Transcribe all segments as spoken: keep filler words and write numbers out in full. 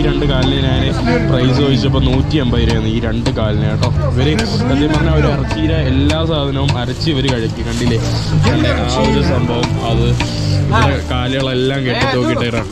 രണ്ട് കാലിന് ഞാൻ പ്രൈസ് ചോദിച്ചപ്പോൾ നൂറ്റി അമ്പത് രൂപയാണ് ഈ രണ്ട് കാലിന് കേട്ടോ. ഇവർ സത്യം പറഞ്ഞാൽ ഒരു ഇറച്ചിയുടെ എല്ലാ സാധനവും അരച്ച് ഇവർ കഴിക്കും. കണ്ടില്ലേ ആ ഒരു സംഭവം, അത് കാലുകളെല്ലാം കെട്ടി തൂക്കിയിട്ടാണ്.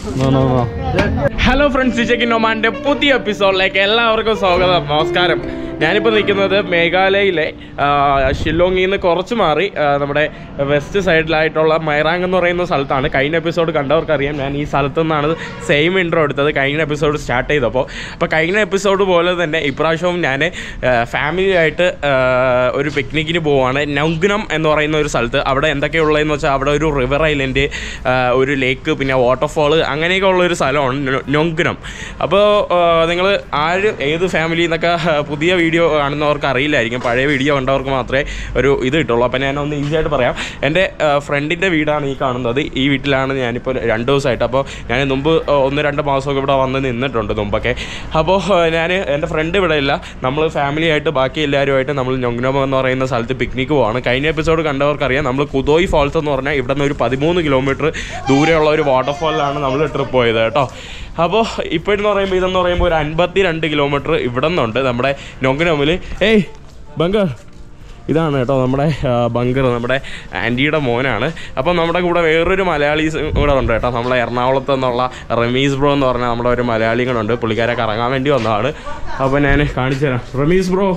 ഹലോ ഫ്രണ്ട്സ്, ചെക്കിൻ ഒമാൻ്റെ പുതിയ എപ്പിസോഡിലേക്ക് എല്ലാവർക്കും സ്വാഗതം. നമസ്കാരം. ഞാനിപ്പോൾ നിൽക്കുന്നത് മേഘാലയയിലെ ഷില്ലോങ്ങിൽ നിന്ന് കുറച്ച് മാറി നമ്മുടെ വെസ്റ്റ് സൈഡിലായിട്ടുള്ള മൈറാങ് എന്ന് പറയുന്ന സ്ഥലത്താണ്. കഴിഞ്ഞ എപ്പിസോഡ് കണ്ടവർക്കറിയാം, ഞാൻ ഈ സ്ഥലത്തു നിന്നാണ് സെയിം ഇൻട്രോ എടുത്തത് കഴിഞ്ഞ എപ്പിസോഡ് സ്റ്റാർട്ട് ചെയ്തപ്പോൾ. അപ്പോൾ കഴിഞ്ഞ എപ്പിസോഡ് പോലെ തന്നെ ഇപ്രാവശ്യവും ഞാൻ ഫാമിലി ആയിട്ട് ഒരു പിക്നിക്കിന് പോവുകയാണ്. നോങ്ക്നം എന്ന് പറയുന്ന ഒരു സ്ഥലത്ത്. അവിടെ എന്തൊക്കെയുള്ളതെന്ന് വെച്ചാൽ അവിടെ ഒരു റിവർ ഐലൻഡ്, ഒരു ലേക്ക്, പിന്നെ വാട്ടർഫോൾ, അങ്ങനെയൊക്കെ ഉള്ളൊരു സ്ഥലമാണ് നോങ്ക്നം. അപ്പോൾ നിങ്ങൾ ആര് ഏത് ഫാമിലി എന്നൊക്കെ പുതിയ വീഡിയോ കാണുന്നവർക്ക് അറിയില്ലായിരിക്കും, പഴയ വീഡിയോ കണ്ടവർക്ക് മാത്രമേ ഒരു ഇത് കിട്ടുള്ളൂ. അപ്പോൾ ഞാനൊന്ന് ഈസി ആയിട്ട് പറയാം. എൻ്റെ ഫ്രണ്ടിൻ്റെ വീടാണ് ഈ കാണുന്നത്. ഈ വീട്ടിലാണ് ഞാനിപ്പോൾ രണ്ട് ദിവസമായിട്ട്. അപ്പോൾ ഞാൻ മുമ്പ് ഒന്ന് രണ്ട് മാസമൊക്കെ ഇവിടെ വന്ന് നിന്നിട്ടുണ്ട് മുമ്പൊക്കെ. അപ്പോൾ ഞാൻ എൻ്റെ ഫ്രണ്ട് ഇവിടെ ഇല്ല, നമ്മൾ ഫാമിലി ആയിട്ട് ബാക്കി എല്ലാവരുമായിട്ട് നമ്മൾ നോങ്ക്നം എന്ന് പറയുന്ന സ്ഥലത്ത് പിക്നിക്ക് പോവാണ്. കഴിഞ്ഞ എപ്പിസോഡ് കണ്ടവർക്കറിയാം, നമ്മൾ കുതോയ് ഫാൾസ് എന്ന് പറഞ്ഞാൽ ഇവിടെ നിന്ന് ഒരു പതിമൂന്ന് കിലോമീറ്റർ ദൂരെയുള്ള ഒരു വാട്ടർഫോളിലാണ് നമ്മൾ ട്രിപ്പ് പോയത് കേട്ടോ. അപ്പോൾ ഇപ്പോഴെന്ന് പറയുമ്പോൾ ഇതെന്ന് പറയുമ്പോൾ ഒരു അൻപത്തി രണ്ട് കിലോമീറ്റർ ഇവിടെ നിന്നുണ്ട് നമ്മുടെ നോങ്ക്നമിൽ. ഏയ് ബങ്കർ, ഇതാണ് കേട്ടോ നമ്മുടെ ബങ്കർ, നമ്മുടെ ആൻറ്റിയുടെ മോനാണ്. അപ്പോൾ നമ്മുടെ കൂടെ വേറൊരു മലയാളീസ് കൂടെ ഉണ്ട് കേട്ടോ. നമ്മളെ എറണാകുളത്ത് നിന്നുള്ള റമീസ് ബ്രോ എന്ന് പറഞ്ഞാൽ നമ്മുടെ ഒരു മലയാളി കൂടെ ഉണ്ട്. പുള്ളിക്കാരെ കറങ്ങാൻ വേണ്ടി വന്നതാണ്. അപ്പോൾ ഞാൻ കാണിച്ചു തരാം. Rameez bro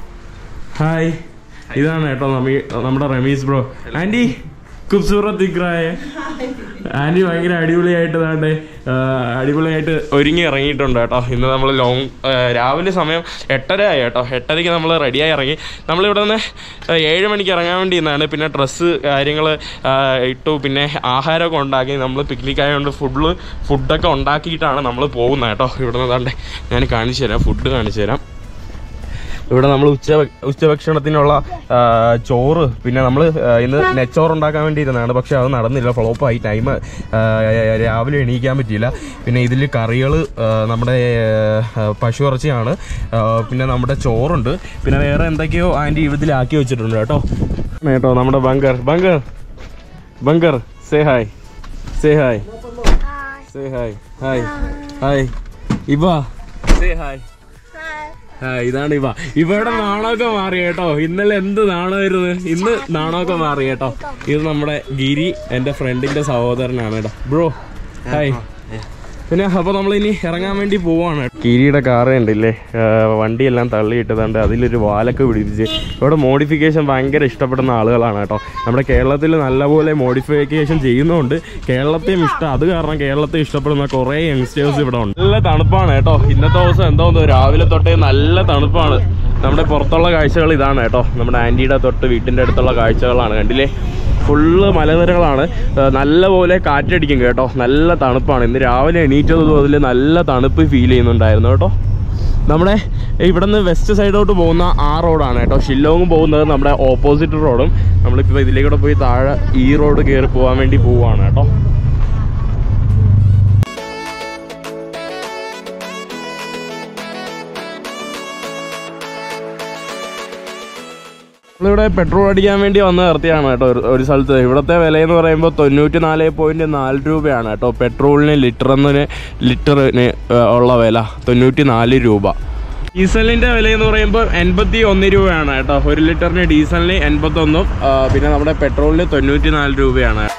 hi. ഇതാണ് കേട്ടോ നമ്മുടെ റമീസ് ബ്രോ. ആൻറ്റി ഖൂബ്സൂറത്ത് ദിഖ്റായേ. ആൻറ്റി ഭയങ്കര അടിപൊളിയായിട്ട് താണ്ട് അടിപൊളിയായിട്ട് ഒരുങ്ങി ഇറങ്ങിയിട്ടുണ്ട് കേട്ടോ. ഇന്ന് നമ്മൾ ലോങ് രാവിലെ സമയം എട്ടര ആയി കേട്ടോ. എട്ടരയ്ക്ക് നമ്മൾ റെഡിയായി ഇറങ്ങി. നമ്മളിവിടെ നിന്ന് ഏഴ് മണിക്ക് ഇറങ്ങാൻ വേണ്ടി ഇന്നാണ്. പിന്നെ ഡ്രസ്സ് കാര്യങ്ങൾ ഇട്ടു, പിന്നെ ആഹാരമൊക്കെ ഉണ്ടാക്കി. നമ്മൾ പിക്നിക് ആയതുകൊണ്ട് ഫുഡ് ഫുഡൊക്കെ ഉണ്ടാക്കിയിട്ടാണ് നമ്മൾ പോകുന്നത് കേട്ടോ. ഇവിടെ നിന്ന് താണ്ടെ ഞാൻ കാണിച്ചു തരാം, ഫുഡ് കാണിച്ചു തരാം. ഇവിടെ നമ്മൾ ഉച്ച ഉച്ചഭക്ഷണത്തിനുള്ള ചോറ്, പിന്നെ നമ്മൾ ഇന്ന് നെച്ചോറ് ഉണ്ടാക്കാൻ വേണ്ടി ഇരുന്നതാണ്. പക്ഷേ അത് നടന്നില്ല, ഫ്ലോപ്പായി. ടൈം രാവിലെ എണീക്കാൻ പറ്റിയില്ല. പിന്നെ ഇതിൽ കറികൾ നമ്മുടെ പശു ഇറച്ചിയാണ്, പിന്നെ നമ്മുടെ ചോറുണ്ട്, പിന്നെ വേറെ എന്തൊക്കെയോ ആൻറ്റി ഇതിലാക്കി വെച്ചിട്ടുണ്ട് കേട്ടോ. കേട്ടോ നമ്മുടെ bunker bunker bunker say hi say hi say hi hi hi Eva say hi. ഇതാണ് ഇവ. ഇവയുടെ നാണമൊക്കെ മാറി കേട്ടോ. ഇന്നലെ എന്ത് നാണമായിരുന്നു, ഇന്ന് നാണമൊക്കെ മാറി കേട്ടോ. ഇത് നമ്മുടെ ഗിരി, എൻ്റെ ഫ്രണ്ടിന്റെ സഹോദരനാണ് കേട്ടോ. Bro hi. പിന്നെ അപ്പോൾ നമ്മളിനി ഇറങ്ങാൻ വേണ്ടി പോവാണ്. ഗിരിയുടെ കാറ് ഉണ്ടല്ലേ, വണ്ടിയെല്ലാം തള്ളിയിട്ടതുകൊണ്ട് അതിലൊരു വാലൊക്കെ പിടിപ്പിച്ച്. ഇവിടെ മോഡിഫിക്കേഷൻ ഭയങ്കര ഇഷ്ടപ്പെടുന്ന ആളുകളാണ് കേട്ടോ. നമ്മുടെ കേരളത്തിൽ നല്ലപോലെ മോഡിഫിക്കേഷൻ ചെയ്യുന്നതുകൊണ്ട് കേരളത്തെയും ഇഷ്ടം. അത് കാരണം കേരളത്തെ ഇഷ്ടപ്പെടുന്ന കുറേ യങ്സ്റ്റേഴ്സ് ഇവിടെ ഉണ്ട്. നല്ല തണുപ്പാണ് കേട്ടോ. ഇന്നത്തെ ദിവസം എന്തോന്ന് രാവിലെ തൊട്ടേ നല്ല തണുപ്പാണ്. നമ്മുടെ പുറത്തുള്ള കാഴ്ചകൾ ഇതാണ് കേട്ടോ. നമ്മുടെ ആൻറ്റിയുടെ തൊട്ട് വീട്ടിൻ്റെ അടുത്തുള്ള കാഴ്ചകളാണ്. കണ്ടില്ലേ, ഫുള്ള് മലനിരകളാണ്. നല്ലപോലെ കാറ്റടിക്കും കേട്ടോ. നല്ല തണുപ്പാണ്. ഇന്ന് രാവിലെ എണീറ്റതും അതിൽ നല്ല തണുപ്പ് ഫീൽ ചെയ്യുന്നുണ്ടായിരുന്നു കേട്ടോ. നമ്മുടെ ഇവിടെ നിന്ന് വെസ്റ്റ് സൈഡോട്ട് പോകുന്ന ആ റോഡാണ് കേട്ടോ. ഷില്ലോങ് പോകുന്നത് നമ്മുടെ ഓപ്പോസിറ്റ് റോഡും. നമ്മളിപ്പോൾ ഇതിലേക്കൂടെ പോയി താഴെ ഈ റോഡ് കയറി പോകാൻ വേണ്ടി പോവുകയാണ് കേട്ടോ. നമ്മളിവിടെ പെട്രോൾ അടിക്കാൻ വേണ്ടി വന്ന് നിർത്തിയാണ് കേട്ടോ ഒരു സ്ഥലത്ത്. ഇവിടുത്തെ വിലയെന്ന് പറയുമ്പോൾ തൊണ്ണൂറ്റി നാല് പോയിൻറ്റ് നാല് രൂപയാണ് കേട്ടോ. പെട്രോളിന് ലിറ്ററിന് ലിറ്ററിന് ഉള്ള വില തൊണ്ണൂറ്റി നാല് രൂപ. ഡീസലിൻ്റെ വിലയെന്ന് പറയുമ്പോൾ എൺപത്തി ഒന്ന് രൂപയാണ് കേട്ടോ. ഒരു ലിറ്ററിന് ഡീസലിന് എൺപത്തൊന്നും, പിന്നെ നമ്മുടെ പെട്രോളിന് തൊണ്ണൂറ്റി നാല് രൂപയാണ്.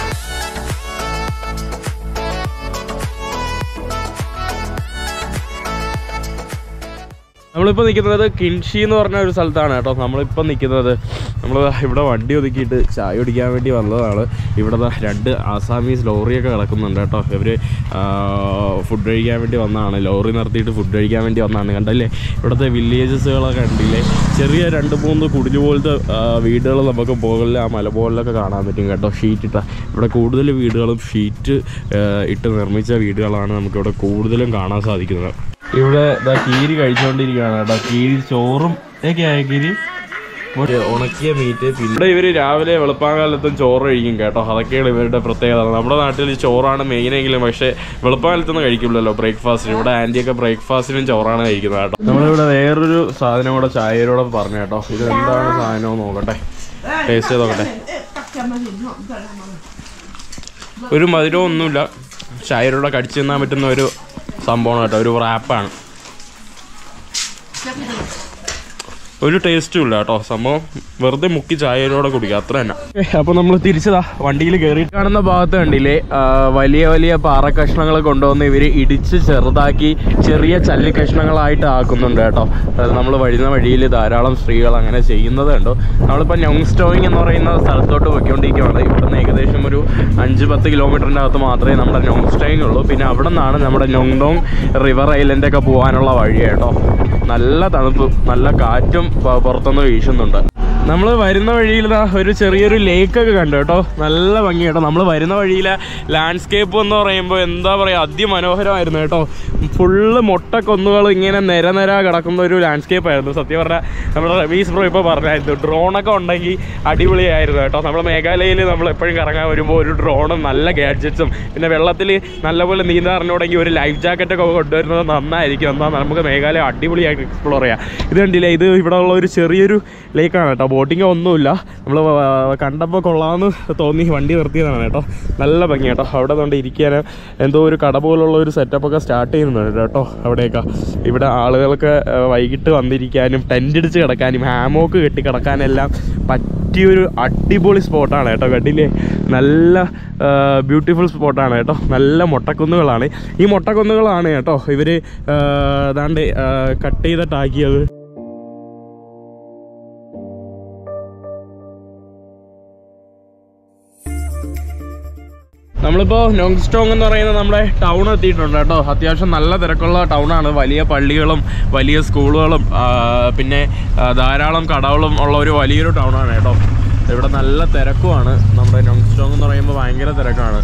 നമ്മളിപ്പോൾ നിൽക്കുന്നത് കിൻഷി എന്ന് പറഞ്ഞ ഒരു സ്ഥലത്താണ് കേട്ടോ. നമ്മളിപ്പോൾ നിൽക്കുന്നത് നമ്മൾ ഇവിടെ വണ്ടി ഒതുക്കിയിട്ട് ചായ കുടിക്കാൻ വേണ്ടി വന്നതാണ്. ഇവിടെ രണ്ട് ആസാമീസ് ലോറിയൊക്കെ കിടക്കുന്നുണ്ട് കേട്ടോ. ഇവർ ഫുഡ് കഴിക്കാൻ വേണ്ടി വന്നതാണ്. ലോറി നിർത്തിയിട്ട് ഫുഡ് കഴിക്കാൻ വേണ്ടി വന്നതാണ്. കണ്ടല്ലേ ഇവിടുത്തെ വില്ലേജസുകളൊക്കെ കണ്ടില്ലേ. ചെറിയ രണ്ട് മൂന്ന് കുടില് പോലത്തെ വീടുകൾ നമുക്ക് മുകളിൽ ആ മലമുകളിലൊക്കെ കാണാൻ പറ്റും കേട്ടോ. ഷീറ്റ് ഇട്ട ഇവിടെ കൂടുതൽ വീടുകളും ഷീറ്റ് ഇട്ട് നിർമ്മിച്ച വീടുകളാണ് നമുക്കിവിടെ കൂടുതലും കാണാൻ സാധിക്കുന്നത്. ഇവിടെ ഇതാ കീരി കഴിച്ചുകൊണ്ടിരിക്കുകയാണ് കേട്ടോ. കീരി ചോറും ഒക്കെയായ കീരി ഉണക്കിയ മീറ്റ്. പിന്നെ ഇവർ രാവിലെ വെളുപ്പാങ്കാലത്തും ചോറ് കഴിക്കും കേട്ടോ. അതൊക്കെയാണ് ഇവരുടെ പ്രത്യേകത. നമ്മുടെ നാട്ടിൽ ചോറാണ് മെയിനെങ്കിലും, പക്ഷേ വെളുപ്പാങ്കാലത്തൊന്നും കഴിക്കില്ലല്ലോ ബ്രേക്ക്ഫാസ്റ്റിന്. ഇവിടെ ആൻറ്റിയൊക്കെ ബ്രേക്ക്ഫാസ്റ്റിനും ചോറാണ് കഴിക്കുന്നത് കേട്ടോ. നമ്മളിവിടെ വേറൊരു സാധനം കൂടെ ചായയോടെ പറഞ്ഞു കേട്ടോ. ഇത് എന്താണ് സാധനം നോക്കട്ടെ, ടേസ്റ്റ് ചെയ്ത് നോക്കട്ടെ. ഒരു മധുരവും ഒന്നുമില്ല, ചായയോടെ കടിച്ചു തിന്നാൻ പറ്റുന്ന ഒരു സംഭവമാണ് കേട്ടോ, ഒരു റാപ്പാണ്. ഒരു ടേസ്റ്റും ഇല്ല കേട്ടോ, സംഭവം വെറുതെ മുക്കി ചായയിലൂടെ കുടിക്കുക, അത്ര തന്നെ. അപ്പോൾ നമ്മൾ തിരിച്ചതാ വണ്ടിയിൽ കയറി കാണുന്ന ഭാഗത്ത് കണ്ടില്ലേ വലിയ വലിയ പാറ കഷ്ണങ്ങൾ കൊണ്ടുവന്ന് ഇവർ ഇടിച്ച് ചെറുതാക്കി ചെറിയ ചല്ലി കഷ്ണങ്ങളായിട്ട് ആക്കുന്നുണ്ട് കേട്ടോ. നമ്മൾ വരുന്ന വഴിയിൽ ധാരാളം സ്ത്രീകൾ അങ്ങനെ ചെയ്യുന്നത് കണ്ടോ. നമ്മളിപ്പോൾ നോങ്സ്റ്റോയിങ് എന്ന് പറയുന്ന സ്ഥലത്തോട്ട് പോയിക്കൊണ്ടിരിക്കുകയാണ്. ഇവിടുന്ന് ഏകദേശം ഒരു അഞ്ച് പത്ത് കിലോമീറ്ററിൻ്റെ അകത്ത് മാത്രമേ നമ്മുടെ നോങ്സ്റ്റോയിങ് ഉള്ളൂ. പിന്നെ അവിടെ നിന്നാണ് നമ്മുടെ നോങ്ഡോങ് റിവർ ഐലൻഡൊക്കെ പോകാനുള്ള വഴി കേട്ടോ. നല്ല തണുപ്പ്, നല്ല കാറ്റും പുറത്തുനിന്ന് വീശുന്നുണ്ട്. നമ്മൾ വരുന്ന വഴിയിൽ ഒരു ചെറിയൊരു ലേക്കൊക്കെ കണ്ടു കേട്ടോ, നല്ല ഭംഗി കേട്ടോ. നമ്മൾ വരുന്ന വഴിയിലെ ലാൻഡ്സ്കേപ്പ് എന്ന് പറയുമ്പോൾ എന്താ പറയുക, അതിമനോഹരമായിരുന്നു കേട്ടോ. ഫുള്ള് മൊട്ടക്കൊന്നുകൾ ഇങ്ങനെ നിര നിര കിടക്കുന്ന ഒരു ലാൻഡ്സ്കേപ്പ് ആയിരുന്നു. സത്യം പറഞ്ഞാൽ നമ്മുടെ റവീസ് ബ്രോ ഇപ്പോൾ പറഞ്ഞായിരുന്നു ഡ്രോണൊക്കെ ഉണ്ടെങ്കിൽ അടിപൊളിയായിരുന്നു കേട്ടോ. നമ്മുടെ മേഘാലയയിൽ നമ്മൾ എപ്പോഴും കറങ്ങാൻ വരുമ്പോൾ ഒരു ഡ്രോണും നല്ല ഗാഡ്ജറ്റ്സും പിന്നെ വെള്ളത്തിൽ നല്ലപോലെ നീന്താൻ അറിഞ്ഞുകൊണ്ടെങ്കിൽ ഒരു ലൈഫ് ജാക്കറ്റൊക്കെ കൊണ്ടുവരുന്നത് നന്നായിരിക്കും. എന്നാൽ നമുക്ക് മേഘാലയ അടിപൊളിയായിട്ട് എക്സ്പ്ലോർ ചെയ്യാം. ഇത് കണ്ടില്ലേ, ഇത് ഇവിടെ ഉള്ള ഒരു ചെറിയൊരു ലേക്കാണ് കേട്ടോ. ബോട്ടിങ്ങോ ഒന്നുമില്ല, നമ്മൾ കണ്ടപ്പോൾ കൊള്ളാമെന്ന് തോന്നി വണ്ടി നിർത്തിയതാണ് കേട്ടോ. നല്ല ഭംഗി കേട്ടോ. അവിടെ കൊണ്ട് ഇരിക്കാൻ എന്തോ ഒരു കട പോലുള്ള ഒരു സെറ്റപ്പൊക്കെ സ്റ്റാർട്ട് ചെയ്യുന്നുണ്ട് കേട്ടോ അവിടെയൊക്കെ. ഇവിടെ ആളുകൾക്ക് വൈകിട്ട് വന്നിരിക്കാനും ടെൻ്റ് അടിച്ച് കിടക്കാനും ഹാമോക്ക് കെട്ടി കിടക്കാനെല്ലാം പറ്റിയൊരു അടിപൊളി സ്പോട്ടാണ് കേട്ടോ. കണ്ടില്ലേ, നല്ല ബ്യൂട്ടിഫുൾ സ്പോട്ടാണ് കേട്ടോ. നല്ല മൊട്ടക്കുന്നുകളാണ്. ഈ മൊട്ടക്കുന്നുകളാണ് കേട്ടോ ഇവർ ഏതാണ്ട് കട്ട് ചെയ്തിട്ടാക്കിയത്. നമ്മളിപ്പോൾ നോങ്സ്റ്റോങ് എന്ന് പറയുന്ന നമ്മുടെ ടൗൺ എത്തിയിട്ടുണ്ട് കേട്ടോ. അത്യാവശ്യം നല്ല തിരക്കുള്ള ടൗണാണ്. വലിയ പള്ളികളും വലിയ സ്കൂളുകളും പിന്നെ ധാരാളം കടകളും ഉള്ള ഒരു വലിയൊരു ടൗണാണ് കേട്ടോ. ഇവിടെ നല്ല തിരക്കുമാണ്. നമ്മുടെ നോങ്സ്റ്റോങ് എന്ന് പറയുമ്പോൾ ഭയങ്കര തിരക്കാണ്.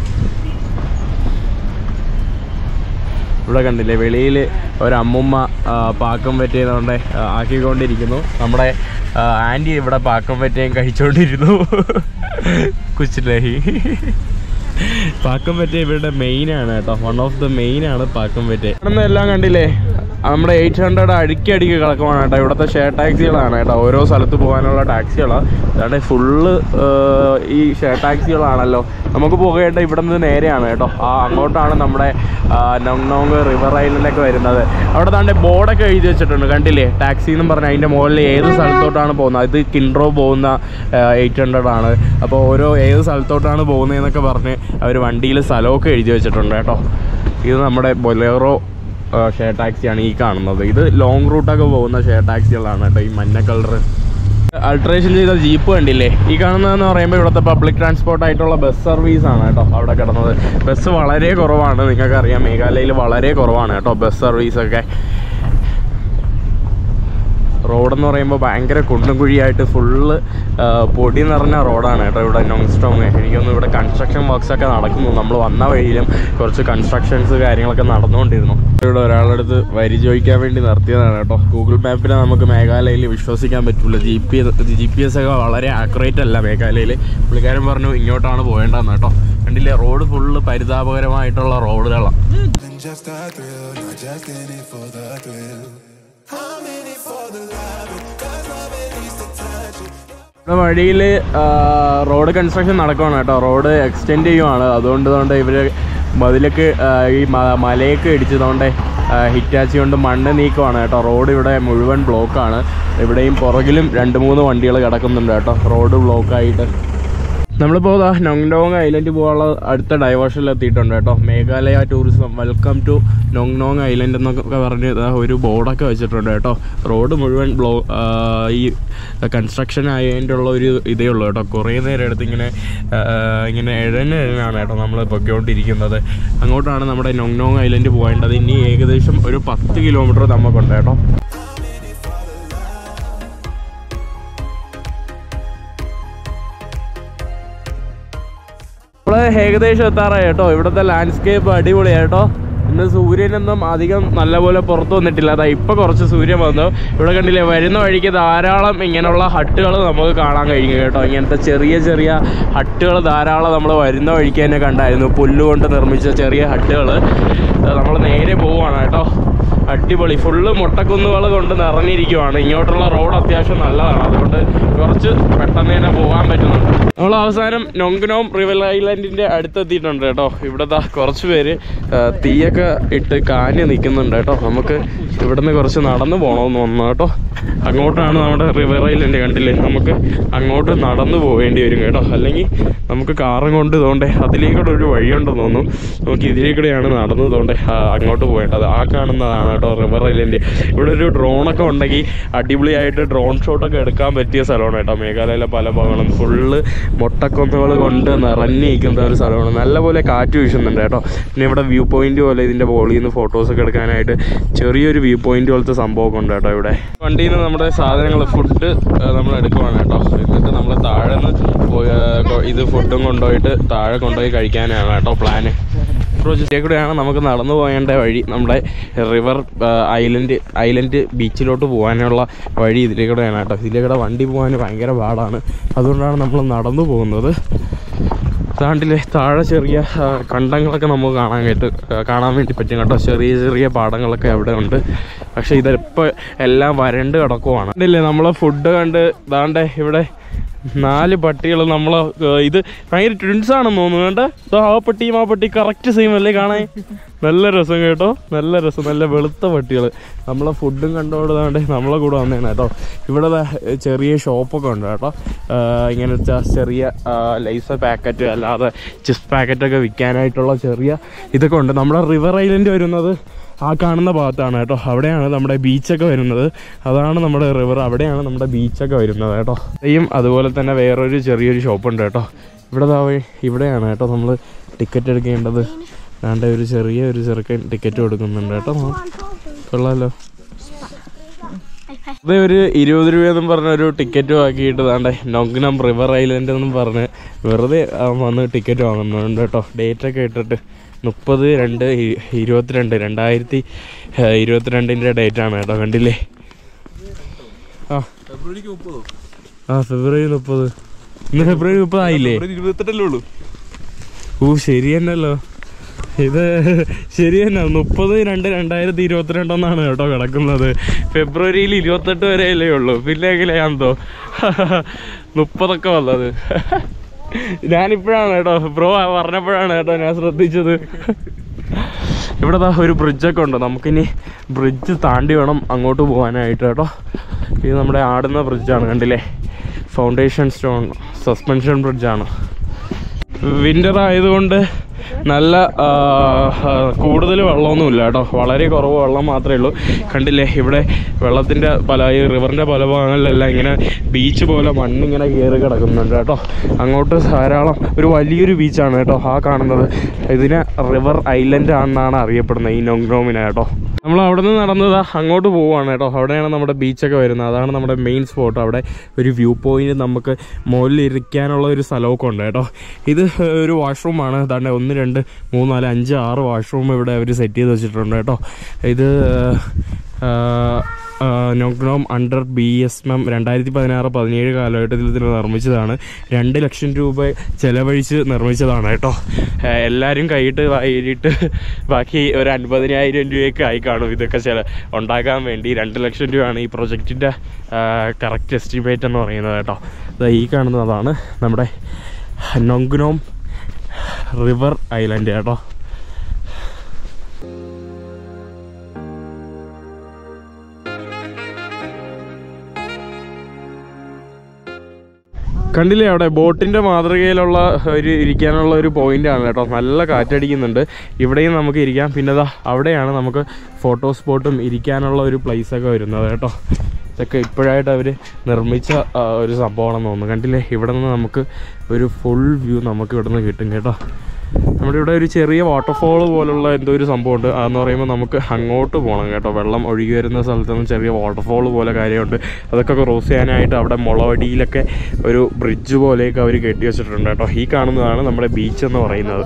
ഇവിടെ കണ്ടില്ലേ, വെളിയിൽ ഒരമ്മൂമ്മ പാക്കം പറ്റിയതുകൊണ്ട് ആക്കിക്കൊണ്ടിരിക്കുന്നു. നമ്മുടെ ആൻറ്റി ഇവിടെ പാക്കം പറ്റിയും കഴിച്ചുകൊണ്ടിരുന്നു. കുച്ചിലേഹി പാക്കം പറ്റേ ഇവരുടെ മെയിനാണ് കേട്ടോ. വൺ ഓഫ് ദ മെയിനാണ് പാക്കം പറ്റേ. ഇവിടെ എല്ലാം കണ്ടില്ലേ, നമ്മുടെ എയ്റ്റ് ഹൺഡ്രഡ് അടുക്കി അടുക്കി കിടക്കുവാണ് കേട്ടോ. ഇവിടുത്തെ ഷെയർ ടാക്സികളാണ് കേട്ടോ, ഓരോ സ്ഥലത്ത് പോകാനുള്ള ടാക്സികളാണ്. അതായത് ഫുള്ള് ഈ ഷെയർ ടാക്സികളാണല്ലോ. നമുക്ക് പോകേണ്ട ഇവിടെ നിന്ന് നേരെയാണ് കേട്ടോ. ആ അങ്ങോട്ടാണ് നമ്മുടെ നോങ്നോങ് റിവർ ഐലൻഡൊക്കെ വരുന്നത്. അവിടെ താണ്ടെ ബോർഡൊക്കെ എഴുതി വെച്ചിട്ടുണ്ട് കണ്ടില്ലേ, ടാക്സി എന്നും പറഞ്ഞാൽ അതിൻ്റെ മുകളിൽ ഏത് സ്ഥലത്തോട്ടാണ് പോകുന്നത്. ഇത് കിൻഡ്രോ പോകുന്ന എയ്റ്റ് ഹൺഡ്രഡ് ആണ്. അപ്പോൾ ഓരോ ഏത് സ്ഥലത്തോട്ടാണ് പോകുന്നതെന്നൊക്കെ പറഞ്ഞ് അവർ വണ്ടിയിൽ സ്ഥലമൊക്കെ എഴുതി വെച്ചിട്ടുണ്ട് കേട്ടോ. ഇത് നമ്മുടെ ബൊലേറോ ഷെയർ ടാക്സിയാണ് ഈ കാണുന്നത്. ഇത് ലോങ് റൂട്ടൊക്കെ പോകുന്ന ഷെയർ ടാക്സികളാണ് കേട്ടോ. ഈ മഞ്ഞ കളറ് അൾട്രേഷൻ ചെയ്ത ജീപ്പ് കണ്ടില്ലേ. ഈ കാണുന്നതെന്ന് പറയുമ്പോൾ ഇവിടുത്തെ പബ്ലിക് ട്രാൻസ്പോർട്ട് ആയിട്ടുള്ള ബസ് സർവീസാണ് കേട്ടോ അവിടെ കിടന്നത്. ബസ് വളരെ കുറവാണ്, നിങ്ങൾക്കറിയാം മേഘാലയയിൽ വളരെ കുറവാണ് കേട്ടോ ബസ് സർവീസൊക്കെ. റോഡെന്ന് പറയുമ്പോൾ ഭയങ്കര കുണ്ടും കുഴിയായിട്ട് ഫുള്ള് പൊടി നിറഞ്ഞ റോഡാണ് കേട്ടോ ഇവിടെ നോങ്സ്റ്റോങ്. എനിക്കൊന്നും ഇവിടെ കൺസ്ട്രക്ഷൻ വർക്ക്സൊക്കെ നടക്കുന്നു. നമ്മൾ വന്ന വഴിയിലും കുറച്ച് കൺസ്ട്രക്ഷൻസ് കാര്യങ്ങളൊക്കെ നടന്നുകൊണ്ടിരുന്നു. ഇവിടെ ഒരാളടുത്ത് വരി ചോദിക്കാൻ വേണ്ടി നിർത്തിയതാണ് കേട്ടോ. ഗൂഗിൾ മാപ്പിനെ നമുക്ക് മേഘാലയയിൽ വിശ്വസിക്കാൻ പറ്റില്ല. G P G P S ഒക്കെ വളരെ ആക്യുറേറ്റ് അല്ല മേഘാലയയിൽ. പുള്ളിക്കാരൻ പറഞ്ഞു ഇങ്ങോട്ടാണ് പോകേണ്ടതെന്ന് കേട്ടോ. കണ്ടില്ലേ, റോഡ് ഫുള്ള് പരിതാപകരമായിട്ടുള്ള റോഡുകളാണ്. വഴിയിൽ റോഡ് കൺസ്ട്രക്ഷൻ നടക്കുകയാണ് കേട്ടോ. റോഡ് എക്സ്റ്റെൻഡ് ചെയ്യുവാണ്. അതുകൊണ്ട് കൊണ്ട് ഇവർ മതിലൊക്കെ ഈ മലയൊക്കെ ഇടിച്ചതുകൊണ്ട് ഹിറ്റാച്ചി കൊണ്ട് മണ്ണ് നീക്കുവാണ് കേട്ടോ. റോഡ് ഇവിടെ മുഴുവൻ ബ്ലോക്കാണ്. ഇവിടെയും പുറകിലും രണ്ട് മൂന്ന് വണ്ടികൾ കിടക്കുന്നുണ്ട് കേട്ടോ റോഡ് ബ്ലോക്കായിട്ട്. നമ്മളിപ്പോൾ ഇതാ നോങ്നോങ് ഐലൻഡ് പോകാനുള്ള അടുത്ത ഡൈവേർഷനിൽ എത്തിയിട്ടുണ്ട് കേട്ടോ. മേഘാലയ ടൂറിസം വെൽക്കം ടു നോങ്നോങ് ഐലൻഡ് എന്നൊക്കെ പറഞ്ഞ് ഒരു ബോർഡൊക്കെ വെച്ചിട്ടുണ്ട് കേട്ടോ. റോഡ് മുഴുവൻ ബ്ലോ ഈ കൺസ്ട്രക്ഷൻ ആയതിൻ്റെ ഉള്ള ഒരു ഇതേ ഉള്ളൂ കേട്ടോ. കുറേ നേരം എടുത്ത് ഇങ്ങനെ ഇങ്ങനെ എഴഞ്ഞെഴഞ്ഞാണ് കേട്ടോ നമ്മൾ പൊയ്ക്കൊണ്ടിരിക്കുന്നത്. അങ്ങോട്ടാണ് നമ്മുടെ നോങ്നോങ് ഐലൻഡ് പോകേണ്ടത്. ഇനി ഏകദേശം ഒരു പത്ത് കിലോമീറ്റർ നമുക്കുണ്ട് കേട്ടോ. നമ്മൾ ഏകദേശം എത്താറായി കേട്ടോ. ഇവിടുത്തെ ലാൻഡ്സ്കേപ്പ് അടിപൊളിയാണ് കേട്ടോ. ഇന്ന് സൂര്യനൊന്നും അധികം നല്ലപോലെ പുറത്തു വന്നിട്ടില്ല. അതാ ഇപ്പോൾ കുറച്ച് സൂര്യൻ വന്നു. ഇവിടെ കണ്ടില്ലേ, വരുന്ന വഴിക്ക് ധാരാളം ഇങ്ങനെയുള്ള ഹട്ടുകൾ നമുക്ക് കാണാൻ കഴിയും കേട്ടോ. ഇങ്ങനത്തെ ചെറിയ ചെറിയ ഹട്ടുകൾ ധാരാളം നമ്മൾ വരുന്ന വഴിക്ക് തന്നെ കണ്ടായിരുന്നു. പുല്ലുകൊണ്ട് നിർമ്മിച്ച ചെറിയ ഹട്ടുകൾ. നമ്മൾ നേരെ പോവുകയാണ് കേട്ടോ. അടിപൊളി ഫുള്ള് മുട്ടക്കുന്നുകൾ കൊണ്ട് നിറഞ്ഞിരിക്കുവാണ്. ഇങ്ങോട്ടുള്ള റോഡ് അത്യാവശ്യം നല്ലതാണ്, അതുകൊണ്ട് കുറച്ച് പെട്ടെന്ന് തന്നെ പോകാൻ പറ്റുന്നുണ്ട്. നമ്മൾ അവസാനം നോങ്ക്നോം റിവർ ഐലൻഡിൻ്റെ അടുത്തെത്തിയിട്ടുണ്ട് കേട്ടോ. ഇവിടുത്തെ കുറച്ച് പേര് തീയൊക്കെ ഇട്ട് കാഞ്ഞ് നിൽക്കുന്നുണ്ട് കേട്ടോ. നമുക്ക് ഇവിടുന്ന് കുറച്ച് നടന്ന് പോകണമെന്ന് തോന്നുന്നു കേട്ടോ. അങ്ങോട്ടാണ് നമ്മുടെ റിവർ ഐലൻഡ്, കണ്ടില്ലേ? നമുക്ക് അങ്ങോട്ട് നടന്നു പോവേണ്ടി വരും കേട്ടോ, അല്ലെങ്കിൽ നമുക്ക് കാറും കൊണ്ട് തോണ്ടേ അതിലേക്കൂടെ ഒരു വഴിയുണ്ടെന്ന് തോന്നുന്നു. നമുക്ക് ഇതിലേക്കൂടെയാണ് നടന്നു തോണ്ടേ അങ്ങോട്ട് പോകേണ്ടത്. ആ കാണുന്നതാണ് കേട്ടോ റിവർ ഐലൻഡ്. ഇവിടെ ഒരു ഡ്രോണൊക്കെ ഉണ്ടെങ്കിൽ അടിപൊളിയായിട്ട് ഡ്രോൺ ഷോട്ടൊക്കെ എടുക്കാൻ പറ്റിയ സ്ഥലമാണ് കേട്ടോ. മേഘാലയയിലെ പല ഭാഗങ്ങളും ഫുള്ള് മുട്ടക്കൊന്നുകൾ കൊണ്ട് നിറഞ്ഞിരിക്കുന്ന ഒരു സ്ഥലമാണ്. നല്ലപോലെ കാറ്റ് വീശുന്നുണ്ട് കേട്ടോ. പിന്നെ ഇവിടെ വ്യൂ പോയിന്റ് പോലെ ഇതിൻ്റെ ബോളിൽ നിന്ന് ഫോട്ടോസൊക്കെ എടുക്കാനായിട്ട് ചെറിയൊരു വ്യൂ പോയിന്റ് പോലത്തെ സംഭവമൊക്കെ ഉണ്ട് കേട്ടോ. ഇവിടെ വണ്ടിയിൽ നിന്ന് നമ്മുടെ സാധനങ്ങൾ ഫുഡ് നമ്മൾ എടുക്കുവാണ് കേട്ടോ. എന്നിട്ട് നമ്മൾ താഴെ നിന്ന് ഇത് ഫുഡും കൊണ്ടുപോയിട്ട് താഴെ കൊണ്ടുപോയി കഴിക്കാനാണ് കേട്ടോ പ്ലാന്. കൂടെയാണ് നമുക്ക് നടന്നു പോകേണ്ട വഴി. നമ്മുടെ റിവർ ഐലൻഡ് ഐലൻഡ് ബീച്ചിലോട്ട് പോകാനുള്ള വഴി ഇതിലേക്കൂടെയാണ് കേട്ടോ. ഇതിലേക്കൂടെ വണ്ടി പോകാൻ ഭയങ്കര പാടാണ്, അതുകൊണ്ടാണ് നമ്മൾ നടന്നു പോകുന്നത്. താണ്ടിലെ താഴെ ചെറിയ കണ്ടങ്ങളൊക്കെ നമുക്ക് കാണാൻ കേട്ട് കാണാൻ വേണ്ടി പറ്റും കേട്ടോ. ചെറിയ ചെറിയ പാടങ്ങളൊക്കെ അവിടെ ഉണ്ട്. പക്ഷേ ഇതിപ്പോൾ എല്ലാം വരണ്ട് കിടക്കുവാണ്. ഇല്ലേ നമ്മളെ ഫുഡ് കണ്ട് ദാണ്ടെ ഇവിടെ നാല് പട്ടികൾ നമ്മൾ ഇത് ഭയങ്കര ട്വിൻസാണെന്ന് തോന്നുന്നു കേട്ടോ. ആ പട്ടിയും ആ പട്ടി കറക്റ്റ് സെയിം അല്ലേ കാണാൻ? നല്ല രസം കേട്ടോ, നല്ല രസം, നല്ല വെളുത്ത പട്ടികൾ. നമ്മളെ ഫുഡും കണ്ടുകൊണ്ടാണ്ട് നമ്മളെ കൂടെ വന്നേനെ കേട്ടോ. ഇവിടെ ചെറിയ ഷോപ്പൊക്കെ ഉണ്ട് കേട്ടോ. ഇങ്ങനത്തെ ചെറിയ ലൈസ പാക്കറ്റ് അല്ലാതെ ചിപ്സ് പാക്കറ്റൊക്കെ വിൽക്കാനായിട്ടുള്ള ചെറിയ ഇതൊക്കെ ഉണ്ട്. നമ്മുടെ റിവർ ഐലൻഡ് വരുന്നത് ആ കാണുന്ന ഭാഗത്താണ് കേട്ടോ. അവിടെയാണ് നമ്മുടെ ബീച്ചൊക്കെ വരുന്നത്. അതാണ് നമ്മുടെ റിവർ, അവിടെയാണ് നമ്മുടെ ബീച്ചൊക്കെ വരുന്നത് കേട്ടോ. ഇയും അതുപോലെ തന്നെ വേറൊരു ചെറിയൊരു ഷോപ്പുണ്ട് കേട്ടോ. ഇവിടെ ഇവിടെയാണ് കേട്ടോ നമ്മൾ ടിക്കറ്റ് എടുക്കേണ്ടത്. വേണ്ട ഒരു ചെറിയ ഒരു ചെറുക്കൻ ടിക്കറ്റ് കൊടുക്കുന്നുണ്ട് കേട്ടോ. കൊള്ളാമല്ലോ. അത് ഒരു ഇരുപത് രൂപയെന്നും പറഞ്ഞ ഒരു ടിക്കറ്റ് ആക്കിയിട്ട് വേണ്ടേ നോങ്ക്നം റിവർ ഐലൻഡ് എന്നും പറഞ്ഞ് വെറുതെ വന്ന് ടിക്കറ്റ് വാങ്ങുന്നുണ്ട് കേട്ടോ. ഡേറ്റൊക്കെ ഇട്ടിട്ട് മുപ്പത് രണ്ട് ഇരുപത്തിരണ്ട് രണ്ടായിരത്തി ഇരുപത്തിരണ്ടിൻ്റെ ഡേറ്റാണ് കേട്ടോ. കണ്ടില്ലേ? ആ ആ ഫെബ്രുവരി മുപ്പത്. ഇന്ന് ഫെബ്രുവരി മുപ്പതായില്ലേ? ഇരുപത്തെട്ടല്ലേ ഉള്ളൂ. ഓ ശരി തന്നെയല്ലോ, ഇത് ശരി തന്നെ. മുപ്പത് രണ്ട് രണ്ടായിരത്തി ഇരുപത്തിരണ്ടെന്നാണ് കേട്ടോ കിടക്കുന്നത്. ഫെബ്രുവരിയിൽ ഇരുപത്തെട്ട് വരെയല്ലേ ഉള്ളൂ, പിന്നെ എങ്ങനെയാണെന്തോ മുപ്പതൊക്കെ വന്നത്. ഞാനിപ്പോഴാണ് കേട്ടോ ബ്രോ പറഞ്ഞപ്പോഴാണ് കേട്ടോ ഞാൻ ശ്രദ്ധിച്ചത്. ഇവിടെ ഒരു ബ്രിഡ്ജൊക്കെ ഉണ്ട്. നമുക്കിനി ബ്രിഡ്ജ് താണ്ടി വേണം അങ്ങോട്ട് പോകാനായിട്ട് കേട്ടോ. ഇത് നമ്മുടെ ആടുന്ന ബ്രിഡ്ജാണ്, കണ്ടില്ലേ? ഫൗണ്ടേഷൻ സ്റ്റോൺ സസ്പെൻഷൻ ബ്രിഡ്ജാണ്. വിൻ്റർ ആയതുകൊണ്ട് നല്ല കൂടുതൽ വെള്ളമൊന്നുമില്ല കേട്ടോ. വളരെ കുറവ് വെള്ളം മാത്രമേ ഉള്ളൂ. കണ്ടില്ലേ ഇവിടെ വെള്ളത്തിൻ്റെ പല ഈ റിവറിൻ്റെ പല ഭാഗങ്ങളിലെല്ലാം ഇങ്ങനെ ബീച്ച് പോലെ മണ്ണിങ്ങനെ കയറി കിടക്കുന്നുണ്ട് കേട്ടോ. അങ്ങോട്ട് ധാരാളം ഒരു വലിയൊരു ബീച്ചാണ് കേട്ടോ ആ കാണുന്നത്. ഇതിനെ റിവർ ഐലൻഡ് ആണെന്നാണ് അറിയപ്പെടുന്നത് ഈ നോങ്ക്നോമിനെ കേട്ടോ. നമ്മൾ അവിടെ നിന്ന് നടന്നത് അങ്ങോട്ട് പോവുകയാണ് കേട്ടോ. അവിടെയാണ് നമ്മുടെ ബീച്ചൊക്കെ വരുന്നത്. അതാണ് നമ്മുടെ മെയിൻ സ്പോട്ട്. അവിടെ ഒരു വ്യൂ പോയിന്റ് നമുക്ക് മുകളിൽ ഇരിക്കാനുള്ള ഒരു സ്ഥലമൊക്കെ ഉണ്ട് കേട്ടോ. ഇത് ഒരു വാഷ്റൂമാണ്. അതാണ്ട് ഒന്ന് രണ്ട് മൂന്ന് നാല് അഞ്ച് ആറ് വാഷ്റൂം ഇവിടെ അവർ സെറ്റ് ചെയ്ത് വെച്ചിട്ടുണ്ട് കേട്ടോ. ഇത് Nongnom under B S M രണ്ടായിരത്തി പതിനാറ് പതിനേഴ് കാലഘട്ടത്തിൽ ഇതിന് നിർമ്മിച്ചതാണ്. രണ്ട് ലക്ഷം രൂപ ചിലവഴിച്ച് നിർമ്മിച്ചതാണ് കേട്ടോ. എല്ലാവരും കൈയിട്ട് വായിട്ട് ബാക്കി ഒരു അൻപതിനായിരം രൂപയൊക്കെ ആയി കാണും ഇതൊക്കെ ചില ഉണ്ടാക്കാൻ വേണ്ടി. രണ്ട് ലക്ഷം രൂപയാണ് ഈ പ്രൊജക്റ്റിൻ്റെ കറക്റ്റ് എസ്റ്റിമേറ്റ് എന്ന് പറയുന്നത് കേട്ടോ. ഈ കാണുന്നതാണ് നമ്മുടെ നോങ്ക്നോം റിവർ ഐലൻഡ് കേട്ടോ. കണ്ടില്ലേ അവിടെ ബോട്ടിൻ്റെ മാതൃകയിലുള്ള ഒരു ഇരിക്കാനുള്ള ഒരു പോയിൻ്റാണ് കേട്ടോ. നല്ല കാറ്റടിക്കുന്നുണ്ട്. ഇവിടെയും നമുക്ക് ഇരിക്കാം. പിന്നെ ദാ അവിടെയാണ് നമുക്ക് ഫോട്ടോ സ്പോട്ടും ഇരിക്കാനുള്ള ഒരു പ്ലേസൊക്കെ വരുന്നത് കേട്ടോ. ഇതൊക്കെ ഇപ്പോഴായിട്ട് അവർ നിർമ്മിച്ച ഒരു സംഭവമാണെന്ന് തോന്നുന്നു. കണ്ടില്ലേ ഇവിടെ നിന്ന് നമുക്ക് ഒരു ഫുൾ വ്യൂ നമുക്ക് ഇവിടെ നിന്ന് കിട്ടും കേട്ടോ. നമ്മുടെ ഇവിടെ ഒരു ചെറിയ വാട്ടർഫോൾ പോലുള്ള എന്തോ ഒരു സംഭവമുണ്ട്. അതെന്ന് പറയുമ്പോൾ നമുക്ക് അങ്ങോട്ട് പോകണം കേട്ടോ. വെള്ളം ഒഴുകി വരുന്ന സ്ഥലത്ത് നിന്ന് ചെറിയ വാട്ടർഫോൾ പോലെ കാര്യമുണ്ട്. അതൊക്കെ ക്രോസ് ചെയ്യാനായിട്ട് അവിടെ മുളവടിയിലൊക്കെ ഒരു ബ്രിഡ്ജ് പോലെയൊക്കെ അവർ കെട്ടി വെച്ചിട്ടുണ്ട് കേട്ടോ. ഈ കാണുന്നതാണ് നമ്മുടെ ബീച്ച് എന്ന് പറയുന്നത്.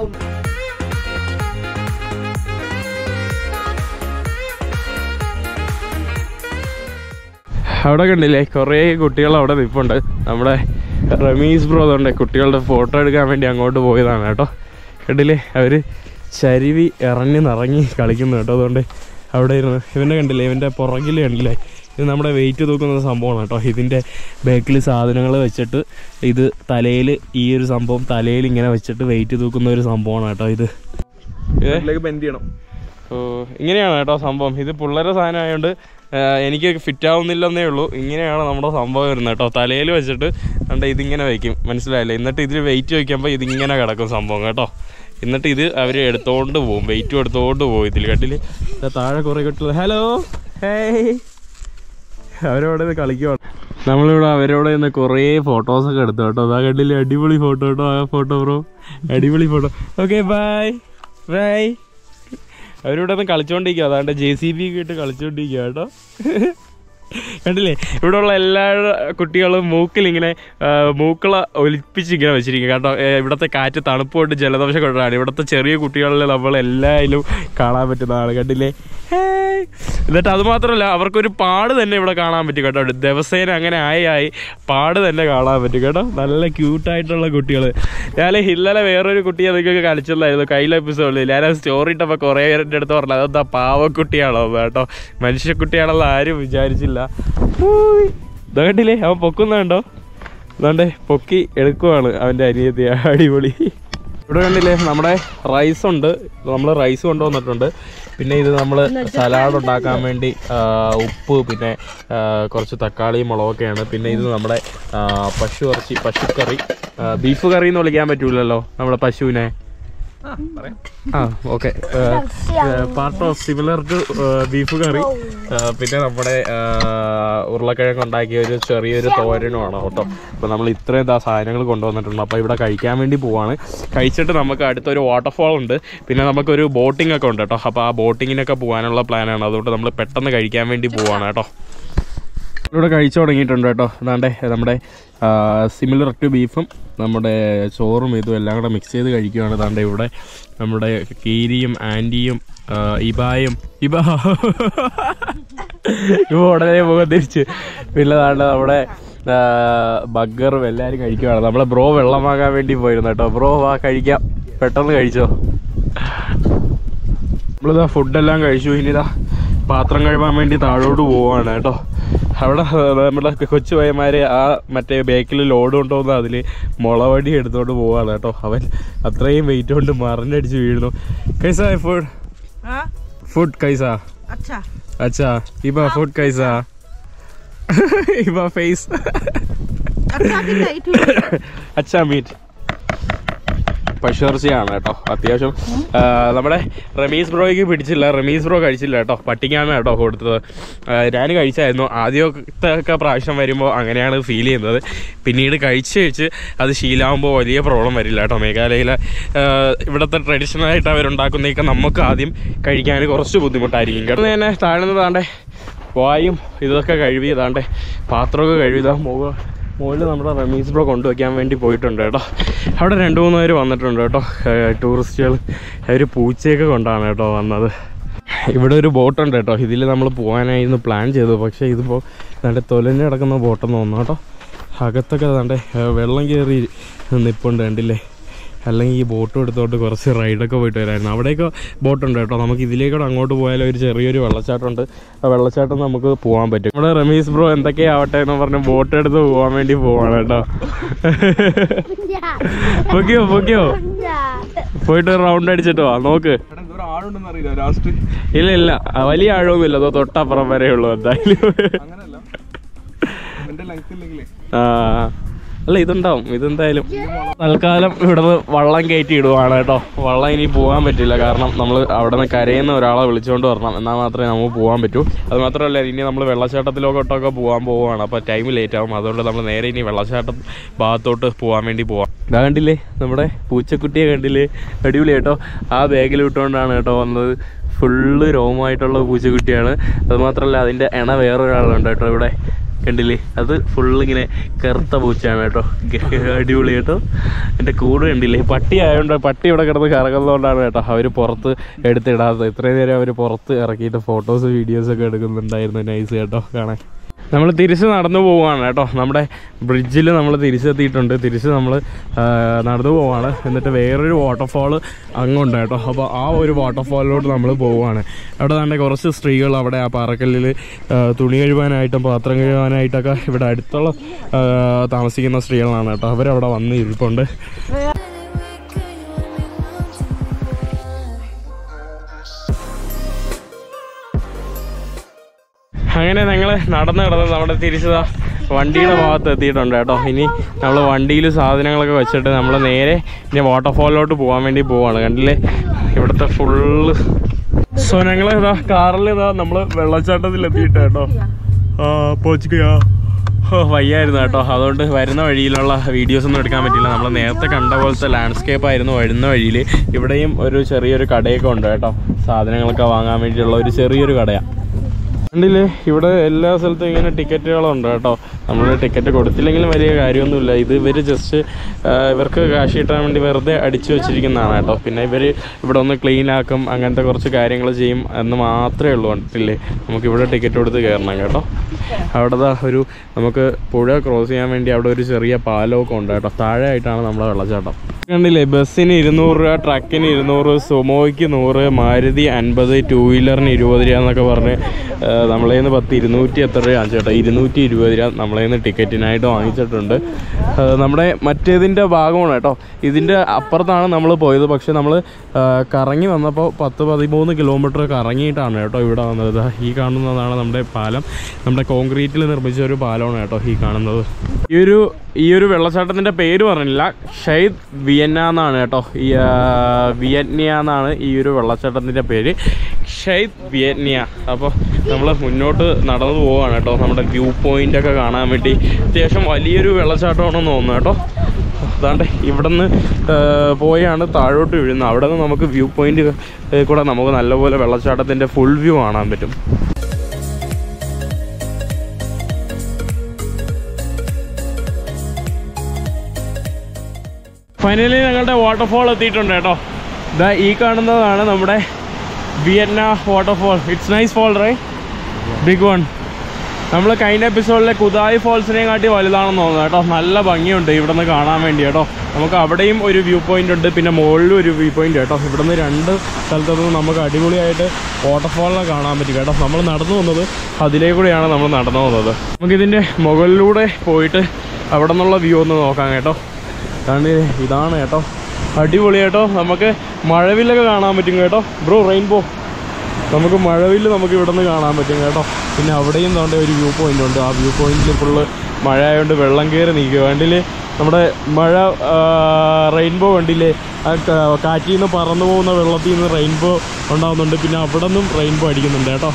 അവിടെ കണ്ടില്ലേ കുറേ കുട്ടികൾ അവിടെ നിൽപ്പുണ്ട്. നമ്മുടെ റമീസ് ബ്രോ അതുകൊണ്ട് കുട്ടികളുടെ ഫോട്ടോ എടുക്കാൻ വേണ്ടി അങ്ങോട്ട് പോയതാണ് കേട്ടോ. കണ്ടില്ലേ അവർ ചരുവി ഇറങ്ങി നിറങ്ങി കളിക്കുന്നു കേട്ടോ. അതുകൊണ്ട് അവിടെ ഇരുന്ന് ഇവൻ്റെ കണ്ടില്ലേ, ഇവൻ്റെ പുറകിൽ കണ്ടില്ലേ, ഇത് നമ്മുടെ വെയിറ്റ് തൂക്കുന്ന സംഭവമാണ് കേട്ടോ. ഇതിൻ്റെ ബാക്കിൽ സാധനങ്ങൾ വെച്ചിട്ട് ഇത് തലയിൽ, ഈ ഒരു സംഭവം തലയിൽ ഇങ്ങനെ വെച്ചിട്ട് വെയിറ്റ് തൂക്കുന്ന ഒരു സംഭവമാണ് കേട്ടോ ഇത്. ബെൻഡ് ചെയ്യണം. ഓ, ഇങ്ങനെയാണ് കേട്ടോ സംഭവം. ഇത് പിള്ളേരുടെ സാധനം ആയതുകൊണ്ട് എനിക്ക് ഫിറ്റ് ആവുന്നില്ലെന്നേ ഉള്ളൂ. ഇങ്ങനെയാണ് നമ്മുടെ സംഭവം വരുന്നത് കേട്ടോ. തലയിൽ വെച്ചിട്ട് കണ്ട ഇതിങ്ങനെ വയ്ക്കും, മനസ്സിലായില്ലേ? എന്നിട്ട് ഇതിൽ വെയിറ്റ് വയ്ക്കുമ്പോൾ ഇതിങ്ങനെ കിടക്കും സംഭവം കേട്ടോ. എന്നിട്ട് ഇത് അവർ എടുത്തോണ്ട് പോകും, വെയിറ്റും എടുത്തോണ്ട് പോകും ഇതിൽ. കണ്ടില് താഴെ കുറേ കുട്ടികൾ. ഹലോ, ഹേയ്, അവരോട് കളിക്കുവാണ്. നമ്മളിവിടെ അവരോട് നിന്ന് കുറേ ഫോട്ടോസൊക്കെ എടുത്തു കേട്ടോ. അതാ കണ്ടില്ലേ, അടിപൊളി ഫോട്ടോ കേട്ടോ. ആ ഫോട്ടോ ബ്രോ, അടിപൊളി ഫോട്ടോ. Okay, bye bye. അവരിവിടെ നിന്ന് കളിച്ചോണ്ടിരിക്കുക. അതാണ്ട് ജെ സി ബി ഒക്കെ ഇട്ട് കളിച്ചോണ്ടിരിക്കുക കേട്ടോ. കണ്ടില്ലേ, ഇവിടെ ഉള്ള എല്ലാ കുട്ടികളും മൂക്കിലിങ്ങനെ മൂക്കള ഒലിപ്പിച്ചിങ്ങനെ വെച്ചിരിക്കുക കേട്ടോ. ഇവിടുത്തെ കാറ്റ് തണുപ്പ് കൊണ്ട് ജലദോഷം കൊണ്ടാണ്. ഇവിടുത്തെ ചെറിയ കുട്ടികളിൽ നമ്മൾ എല്ലാവരും കാണാൻ പറ്റുന്നതാണ്. കണ്ടില്ലേ? എന്നിട്ട് അതുമാത്രമല്ല, അവർക്കൊരു പാട് തന്നെ ഇവിടെ കാണാൻ പറ്റും കേട്ടോ. ദിവസേന അങ്ങനെ ആയി ആയി പാട് തന്നെ കാണാൻ പറ്റും കേട്ടോ. നല്ല ക്യൂട്ടായിട്ടുള്ള കുട്ടികൾ. ഞാൻ ഇന്നലെ വേറൊരു കുട്ടിയെ നിങ്ങൾക്ക് കളിച്ചിട്ടുണ്ടായിരുന്നു കയ്യിലെ എപ്പിസോഡിൽ. ഞാൻ സ്റ്റോറി ഇട്ടപ്പോൾ കുറേ പേരുടെ അടുത്ത് പറഞ്ഞു അതെന്താ പാവക്കുട്ടിയാണോ കേട്ടോ. മനുഷ്യക്കുട്ടിയാണെന്ന് ആരും വിചാരിച്ചില്ല. ഇതാ കണ്ടില്ലേ, അവൻ പൊക്കുന്നുണ്ടോ? അതുകൊണ്ട് പൊക്കി എടുക്കുവാണ് അവൻ്റെ അനിയത്തി. അടിപൊളി. ഇവിടെ കണ്ടില്ലേ, നമ്മുടെ റൈസ് ഉണ്ട്. നമ്മൾ റൈസ് കൊണ്ടുവന്നിട്ടുണ്ട്. പിന്നെ ഇത് നമ്മൾ സലാഡ് ഉണ്ടാക്കാൻ വേണ്ടി ഉപ്പ്, പിന്നെ കുറച്ച് തക്കാളിയും മുളകൊക്കെയാണ്. പിന്നെ ഇത് നമ്മുടെ പശു ഇറച്ചി, പശുക്കറി, ബീഫ് കറി എന്ന് വിളിക്കാൻ പറ്റൂലല്ലോ നമ്മുടെ പശുവിനെ. ആ okay, part of similar to beef curry. പിന്നെ നമ്മുടെ ഉരുളക്കിഴങ്ങ് ഉണ്ടാക്കിയ ഒരു ചെറിയൊരു തോരനുമാണ് കേട്ടോ. അപ്പോൾ നമ്മൾ ഇത്രയും സാധനങ്ങൾ കൊണ്ടുവന്നിട്ടുണ്ട്. അപ്പോൾ ഇവിടെ കഴിക്കാൻ വേണ്ടി പോവാണ്. കഴിച്ചിട്ട് നമുക്ക് അടുത്തൊരു വാട്ടർഫാൾ ഉണ്ട്. പിന്നെ നമുക്കൊരു ബോട്ടിംഗ് ഒക്കെ ഉണ്ട് കേട്ടോ. അപ്പോൾ ആ ബോട്ടിങ്ങിനൊക്കെ പോകാനുള്ള പ്ലാനാണ്. അതുകൊണ്ട് നമ്മൾ പെട്ടെന്ന് കഴിക്കാൻ വേണ്ടി പോവാണ് കേട്ടോ. ഇവിടെ കഴിച്ചു തുടങ്ങിയിട്ടുണ്ട് കേട്ടോ. അതാണ്ട് നമ്മുടെ സിമിലർ ടു ബീഫും നമ്മുടെ ചോറും ഇതും എല്ലാം കൂടെ മിക്സ് ചെയ്ത് കഴിക്കുകയാണ്. അതാണ്ട് ഇവിടെ നമ്മുടെ കീരിയും ആൻറ്റിയും ഇബായും ഇബ ഇവ ഉടനെ പോകാൻ തിരിച്ച്. പിന്നെ അതാണ്ട് നമ്മുടെ ബർഗറും എല്ലാവരും കഴിക്കുകയാണ്. നമ്മളെ ബ്രോ വെള്ളം വാങ്ങാൻ വേണ്ടി പോയിരുന്നു കേട്ടോ. ബ്രോ വാ കഴിക്കാം, പെട്ടെന്ന് കഴിച്ചോ. നമ്മളിതാ ഫുഡെല്ലാം കഴിച്ചു. ഇനിതാ പാത്രം കഴുകാൻ വേണ്ടി താഴോട്ട് പോവാണ് കേട്ടോ. അവിടെ നമ്മുടെ കൊച്ചു പയ്യന്മാർ ആ മറ്റേ ബേക്കിൽ ലോഡ് കൊണ്ടുപോകുന്ന അതിൽ മുളവടി എടുത്തോണ്ട് പോവാണ് കേട്ടോ. അവൻ അത്രയും വെയിറ്റ് കൊണ്ട് മറിഞ്ഞടിച്ച് വീഴുന്നു. കൈസാ ഫുഡ് ഫുഡ് കൈസാ അച്ഛാ ഇബ ഫുഡ് കൈസാ ഇബ ഫേസ് അച്ഛാ മീറ്റ് പശുർച്ചയാണ് കേട്ടോ. അത്യാവശ്യം നമ്മുടെ റമീസ് ബ്രോയ്ക്ക് പിടിച്ചില്ല, റമീസ് ബ്രോ കഴിച്ചില്ല കേട്ടോ. പട്ടിക്കാണ് കേട്ടോ കൊടുത്തത്. ഞാൻ കഴിച്ചായിരുന്നു ആദ്യമൊക്കെ പ്രാവശ്യം വരുമ്പോൾ അങ്ങനെയാണ് ഫീൽ ചെയ്യുന്നത്. പിന്നീട് കഴിച്ച് കഴിച്ച് അത് ശീലമാകുമ്പോൾ വലിയ പ്രോബ്ലം വരില്ല കേട്ടോ. മേഘാലയയിലെ ഇവിടുത്തെ ട്രഡീഷണലായിട്ട് അവരുണ്ടാക്കുന്നതൊക്കെ നമുക്ക് ആദ്യം കഴിക്കാൻ കുറച്ച് ബുദ്ധിമുട്ടായിരിക്കും കേട്ടോ. തന്നെ താഴ്ന്നത് താണ്ടെ വായും ഇതൊക്കെ കഴുകി, താണ്ടെ പാത്രമൊക്കെ കഴുകിയതാ മുഖം മുകളിൽ നമ്മുടെ റമീസ് ബ്രോ കൊണ്ടുവയ്ക്കാൻ വേണ്ടി പോയിട്ടുണ്ട് കേട്ടോ. അവിടെ രണ്ട് മൂന്ന് പേര് വന്നിട്ടുണ്ട് കേട്ടോ, ടൂറിസ്റ്റുകൾ. അവർ പൂച്ചയൊക്കെ കൊണ്ടാണ് കേട്ടോ വന്നത്. ഇവിടെ ഒരു ബോട്ടുണ്ട് കേട്ടോ. ഇതിൽ നമ്മൾ പോകാനായിരുന്നു പ്ലാൻ ചെയ്തത്. പക്ഷേ ഇതിപ്പോൾ നല്ല തൊലഞ്ഞ് കിടക്കുന്ന ബോട്ടെന്ന് തോന്നുന്നു കേട്ടോ. അകത്തൊക്കെ താണ്ടെ വെള്ളം കയറി നിൽപ്പുണ്ട് കണ്ടില്ലേ. അല്ലെങ്കിൽ ഈ ബോട്ടും എടുത്തോട്ട് കുറച്ച് റൈഡൊക്കെ പോയിട്ട് വരായിരുന്നു. അവിടെയൊക്കെ ബോട്ടുണ്ട് കേട്ടോ. നമുക്ക് ഇതിലേക്കൂടെ അങ്ങോട്ട് പോയാലും ഒരു ചെറിയൊരു വെള്ളച്ചാട്ടമുണ്ട്. ആ വെള്ളച്ചാട്ടം നമുക്ക് പോകാൻ പറ്റും. നമ്മുടെ റമീസ് ബ്രോ എന്തൊക്കെയാവട്ടെ എന്ന് പറഞ്ഞ് ബോട്ട് എടുത്ത് പോകാൻ വേണ്ടി പോവാണ് കേട്ടോ. പൊക്കിയോ പൊക്കിയോ പോയിട്ട് റൗണ്ട് അടിച്ചിട്ടോ നോക്ക്. ഇല്ല ഇല്ല വലിയ ആഴമൊന്നുമില്ല, അതോ തൊട്ടപ്പുറം വരെ ഉള്ളൂ എന്തായാലും. ആ അല്ല ഇതുണ്ടാവും, ഇതെന്തായാലും. തൽക്കാലം ഇവിടുന്ന് വള്ളം കയറ്റി ഇടുവാണ് കേട്ടോ. വള്ളം ഇനി പോകാൻ പറ്റില്ല, കാരണം നമ്മൾ അവിടെ നിന്ന് കരയുന്ന ഒരാളെ വിളിച്ചുകൊണ്ട് വരണം, എന്നാൽ മാത്രമേ നമുക്ക് പോകാൻ പറ്റൂ. അത് മാത്രമല്ല ഇനി നമ്മൾ വെള്ളച്ചാട്ടത്തിലോട്ടൊക്കെ പോകാൻ പോവുകയാണ്. അപ്പോൾ ടൈം ലേറ്റ് ആവും. അതുകൊണ്ട് നമ്മൾ നേരെ ഇനി വെള്ളച്ചാട്ടം ഭാഗത്തോട്ട് പോകാൻ വേണ്ടി പോവാം. ഇതാ കണ്ടില്ലേ നമ്മുടെ പൂച്ചക്കുട്ടിയെ കണ്ടില്ലേ, അടിപൊളി കേട്ടോ. ആ ബാഗിൽ വിട്ടുകൊണ്ടാണ് കേട്ടോ വന്നത്. ഫുള്ള് രോമമായിട്ടുള്ള പൂച്ചക്കുട്ടിയാണ്. അതുമാത്രമല്ല അതിൻ്റെ ഇണ വേറൊരാളുണ്ട് കേട്ടോ ഇവിടെ കണ്ടില്ലേ. അത് ഫുള്ളിങ്ങനെ കറുത്ത പൂച്ചയാണ് കേട്ടോ, അടിപൊളി കേട്ടോ. എൻ്റെ കൂട് കണ്ടില്ലേ, പട്ടി ആയതുകൊണ്ട് പട്ടി ഇവിടെ കിടന്ന് കറങ്ങുന്നതുകൊണ്ടാണ് കേട്ടോ അവർ പുറത്ത് എടുത്തിടാത്തത്. ഇത്രയും നേരം അവർ പുറത്ത് ഇറക്കിയിട്ട് ഫോട്ടോസ് വീഡിയോസൊക്കെ എടുക്കുന്നുണ്ടായിരുന്നു. നൈസ് കേട്ടോ കാണാൻ. നമ്മൾ തിരിച്ച് നടന്നു പോവുകയാണ് കേട്ടോ. നമ്മുടെ ബ്രിഡ്ജിൽ നമ്മൾ തിരിച്ചെത്തിയിട്ടുണ്ട്. തിരിച്ച് നമ്മൾ നടന്നു പോവുകയാണ്. എന്നിട്ട് വേറൊരു വാട്ടർഫാൾ അങ്ങുണ്ട് കേട്ടോ. അപ്പോൾ ആ ഒരു വാട്ടർഫാളിലോട്ട് നമ്മൾ പോവുകയാണ്. അവിടെ തന്നെ കുറച്ച് സ്ത്രീകൾ അവിടെ ആ പാറക്കല്ലിൽ തുണി കഴുകാനായിട്ടും പാത്രം കഴുകാനായിട്ടൊക്കെ ഇവിടെ അടുത്തുള്ള താമസിക്കുന്ന സ്ത്രീകളാണ് കേട്ടോ. അവരവിടെ വന്ന് ഇരിപ്പുണ്ട്. അങ്ങനെ ഞങ്ങൾ നടന്ന് കിടന്ന് നമ്മുടെ തിരിച്ചതാ വണ്ടിയുടെ ഭാഗത്ത് എത്തിയിട്ടുണ്ട് കേട്ടോ. ഇനി നമ്മൾ വണ്ടിയിൽ സാധനങ്ങളൊക്കെ വെച്ചിട്ട് നമ്മൾ നേരെ ഇനി വാട്ടർഫാളിലോട്ട് പോകാൻ വേണ്ടി പോവാണ്. കണ്ടില്ലേ ഇവിടുത്തെ ഫുള്ള്. സോ ഞങ്ങൾ ഇതാ കാറിൽ ഇതാ നമ്മൾ വെള്ളച്ചാട്ടത്തിൽ എത്തിയിട്ട് കേട്ടോ. ആ പോച്ചിക്കോ വയ്യായിരുന്നു കേട്ടോ. അതുകൊണ്ട് വരുന്ന വഴിയിലുള്ള വീഡിയോസ് ഒന്നും എടുക്കാൻ പറ്റില്ല. നമ്മൾ നേരത്തെ കണ്ട പോലത്തെ ലാൻഡ്സ്കേപ്പ് ആയിരുന്നു വരുന്ന വഴിയിൽ. ഇവിടെയും ഒരു ചെറിയൊരു കടയൊക്കെ ഉണ്ട് കേട്ടോ. സാധനങ്ങളൊക്കെ വാങ്ങാൻ വേണ്ടിയിട്ടുള്ള ഒരു ചെറിയൊരു കടയാണ്. കണ്ടില്ലേ ഇവിടെ എല്ലാ സ്ഥലത്തും ഇങ്ങനെ ടിക്കറ്റുകളുണ്ട് കേട്ടോ. നമ്മൾ ടിക്കറ്റ് കൊടുത്തില്ലെങ്കിലും വലിയ കാര്യമൊന്നുമില്ല. ഇത് ഇവർ ജസ്റ്റ് ഇവർക്ക് കാശ് കിട്ടാൻ വേണ്ടി വെറുതെ അടിച്ചു വെച്ചിരിക്കുന്നതാണ് കേട്ടോ. പിന്നെ ഇവർ ഇവിടെ ഒന്ന് ക്ലീൻ ആക്കും, അങ്ങനത്തെ കുറച്ച് കാര്യങ്ങൾ ചെയ്യും എന്ന് മാത്രമേ ഉള്ളൂ. കണ്ടില്ലേ നമുക്കിവിടെ ടിക്കറ്റ് കൊടുത്ത് കയറണം കേട്ടോ. അവിടെ ഒരു നമുക്ക് പുഴ ക്രോസ് ചെയ്യാൻ വേണ്ടി അവിടെ ഒരു ചെറിയ പാലമൊക്കെ ഉണ്ട് കേട്ടോ. താഴെ ആയിട്ടാണ് നമ്മളെ വെള്ളച്ചാട്ടം. കണ്ടില്ലേ ബസ്സിന് ഇരുന്നൂറ് രൂപ, ട്രക്കിന് ഇരുന്നൂറ്, സുമോയ്ക്ക് നൂറ്, മാരുതി അൻപത്, ടൂ വീലറിന് ഇരുപത് രൂപ എന്നൊക്കെ പറഞ്ഞ് നമ്മളെ നിന്ന് പത്ത് ഇരുന്നൂറ്റി എത്ര രൂപ ചേട്ടാ ഇരുന്നൂറ്റി ഇരുപത് രൂപ നമ്മളെ നിന്ന് ടിക്കറ്റിനായിട്ട് വാങ്ങിച്ചിട്ടുണ്ട്. നമ്മുടെ മറ്റേതിൻ്റെ ഭാഗമാണ് കേട്ടോ. ഇതിൻ്റെ അപ്പുറത്താണ് നമ്മൾ പോയത്. പക്ഷെ നമ്മൾ കറങ്ങി വന്നപ്പോൾ പത്ത് പതിമൂന്ന് കിലോമീറ്റർ കറങ്ങിയിട്ടാണ് കേട്ടോ ഇവിടെ വന്നത്. ഈ കാണുന്നതാണ് നമ്മുടെ പാലം. നമ്മുടെ കോൺക്രീറ്റിൽ നിർമ്മിച്ച ഒരു പാലമാണ് കേട്ടോ ഈ കാണുന്നത്. ഈ ഒരു ഈ ഒരു വെള്ളച്ചാട്ടത്തിൻ്റെ പേര് പറഞ്ഞില്ല, ക്ഷൈദ് വിയന്ന എന്നാണ് കേട്ടോ. ഈ വിയറ്റ്നിയ എന്നാണ് ഈ ഒരു വെള്ളച്ചാട്ടത്തിൻ്റെ പേര്, ക്ഷൈദ് വിയറ്റ്നിയ. അപ്പോൾ നമ്മൾ മുന്നോട്ട് നടന്നു പോവുകയാണ് കേട്ടോ. നമ്മുടെ വ്യൂ പോയിൻ്റ് ഒക്കെ കാണാൻ വേണ്ടി. അത്യാവശ്യം വലിയൊരു വെള്ളച്ചാട്ടമാണെന്ന് തോന്നുന്നു കേട്ടോ. അതാണ്ട് ഇവിടെ നിന്ന് പോയാണ് താഴോട്ട് വീഴുന്നത്. അവിടെ നിന്ന് നമുക്ക് വ്യൂ പോയിൻ്റ് കൂടെ നമുക്ക് നല്ലപോലെ വെള്ളച്ചാട്ടത്തിൻ്റെ ഫുൾ വ്യൂ കാണാൻ പറ്റും. ഫൈനലി ഞങ്ങളുടെ വാട്ടർഫാൾ എത്തിയിട്ടുണ്ട് കേട്ടോ. ഇതാ ഈ കാണുന്നതാണ് നമ്മുടെ Vienna waterfall. It's nice fall right, big one. നമ്മൾ കഴിഞ്ഞ എപ്പിസോഡിലെ കുദായി ഫോൾസിനെയും കാട്ടി വലുതാണെന്ന് തോന്നുന്നു കേട്ടോ. നല്ല ഭംഗിയുണ്ട് ഇവിടെ നിന്ന് കാണാൻ വേണ്ടി കേട്ടോ. നമുക്ക് അവിടെയും ഒരു വ്യൂ പോയിൻ്റ് ഉണ്ട്, പിന്നെ മുകളിലും ഒരു വ്യൂ പോയിൻ്റ് കേട്ടോ. ഇവിടെ നിന്ന് രണ്ട് സ്ഥലത്തുനിന്ന് നമുക്ക് അടിപൊളിയായിട്ട് വാട്ടർഫാളിനെ കാണാൻ പറ്റും കേട്ടോ. നമ്മൾ നടന്നു വന്നത് അതിലേക്കൂടെയാണ് നമ്മൾ നടന്നു വന്നത്. നമുക്കിതിൻ്റെ മുകളിലൂടെ പോയിട്ട് അവിടെ നിന്നുള്ള വ്യൂ ഒന്ന് നോക്കാം കേട്ടോ. കാരണം ഇതാണ് കേട്ടോ, അടിപൊളി കേട്ടോ. നമുക്ക് മഴവില്ലൊക്കെ കാണാൻ പറ്റും കേട്ടോ. ബ്രോ റെയിൻബോ നമുക്ക് മഴവില്ല് നമുക്ക് ഇവിടെ നിന്ന് കാണാൻ പറ്റും കേട്ടോ. പിന്നെ അവിടെയും തോണ്ട ഒരു വ്യൂ പോയിൻ്റ് ഉണ്ട്. ആ വ്യൂ പോയിന്റിൽ ഫുള്ള് മഴ ആയതുകൊണ്ട് വെള്ളം കയറി നിൽക്കുക. കണ്ടില്ലേ നമ്മുടെ മഴ റെയിൻബോ കണ്ടില്ലേ, ആ കാറ്റിൽ നിന്ന് പറന്നു പോകുന്ന വെള്ളത്തിൽ നിന്ന് റെയിൻബോ ഉണ്ടാകുന്നുണ്ട്. പിന്നെ അവിടെ നിന്നും റെയിൻബോ അടിക്കുന്നുണ്ട് കേട്ടോ.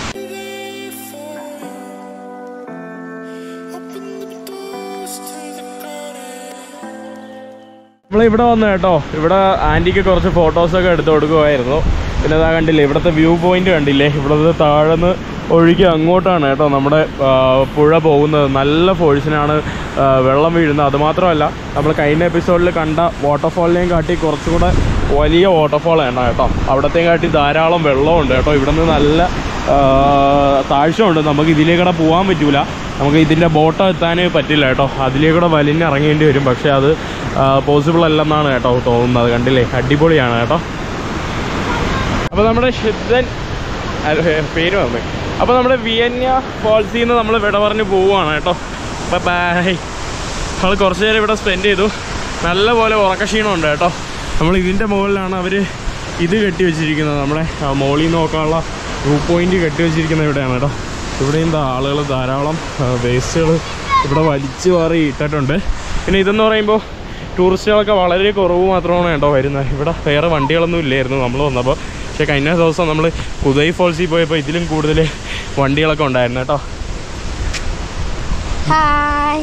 നമ്മളിവിടെ വന്നു കേട്ടോ. ഇവിടെ ആൻറ്റിക്ക് കുറച്ച് ഫോട്ടോസൊക്കെ എടുത്ത് കൊടുക്കുമായിരുന്നു. പിന്നെ അതാ കണ്ടില്ലേ ഇവിടുത്തെ വ്യൂ പോയിൻ്റ് കണ്ടില്ലേ, ഇവിടുത്തെ താഴെന്ന് ഒഴുകി അങ്ങോട്ടാണ് കേട്ടോ നമ്മുടെ പുഴ പോകുന്നത്. നല്ല ഫോഴ്സിനാണ് വെള്ളം വീഴുന്നത്. അതുമാത്രമല്ല നമ്മൾ കഴിഞ്ഞ എപ്പിസോഡിൽ കണ്ട വാട്ടർഫാളിനെയും കാട്ടി കുറച്ചും കൂടെ വലിയ വാട്ടർഫാളാണ് കേട്ടോ. അവിടത്തെയും കാട്ടി ധാരാളം വെള്ളമുണ്ട് കേട്ടോ. ഇവിടെ നിന്ന് നല്ല താഴ്ചയുണ്ട്. നമുക്ക് ഇതിലേക്കൂടെ പോകാൻ പറ്റില്ല. നമുക്ക് ഇതിൻ്റെ ബോട്ട് എത്താൻ പറ്റില്ല കേട്ടോ. അതിലേക്കൂടെ വലിഞ്ഞിറങ്ങേണ്ടി വരും. പക്ഷേ അത് പോസിബിൾ അല്ലെന്നാണ് കേട്ടോ തോന്നുന്നത്. കണ്ടില്ലേ അടിപൊളിയാണ് കേട്ടോ. അപ്പോൾ നമ്മുടെ ഷിദ്ദൻ പേര് വന്നു. അപ്പോൾ നമ്മുടെ വിയന്ന ഫോൾസിൽ നിന്ന് നമ്മൾ വിട പറഞ്ഞ് പോവുകയാണ് കേട്ടോ. അപ്പോൾ ബൈ. നമ്മൾ കുറച്ച് നേരം ഇവിടെ സ്പെൻഡ് ചെയ്തു. നല്ല പോലെ ഉറക്കക്ഷീണമുണ്ട് കേട്ടോ. നമ്മൾ ഇതിൻ്റെ മുകളിലാണ് അവർ ഇത് കെട്ടി വെച്ചിരിക്കുന്നത്. നമ്മളെ മോളിൽ നോക്കാനുള്ള വ്യൂ പോയിൻ്റ് കെട്ടി വെച്ചിരിക്കുന്നത് ഇവിടെയാണ് കേട്ടോ. ഇവിടെയും ആളുകൾ ധാരാളം വേസ്റ്റുകൾ ഇവിടെ വലിച്ചു മാറി ഇട്ടിട്ടുണ്ട്. പിന്നെ ഇതെന്ന് പറയുമ്പോൾ ടൂറിസ്റ്റുകളൊക്കെ വളരെ കുറവ് മാത്രമാണ് കേട്ടോ വരുന്നത്. ഇവിടെ വേറെ വണ്ടികളൊന്നും ഇല്ലായിരുന്നു നമ്മൾ വന്നപ്പോൾ. പക്ഷേ കഴിഞ്ഞ ദിവസം നമ്മൾ കുദൈ ഫോൾസിൽ പോയപ്പോൾ ഇതിലും കൂടുതൽ വണ്ടികളൊക്കെ ഉണ്ടായിരുന്നു കേട്ടോ. ഹായ്.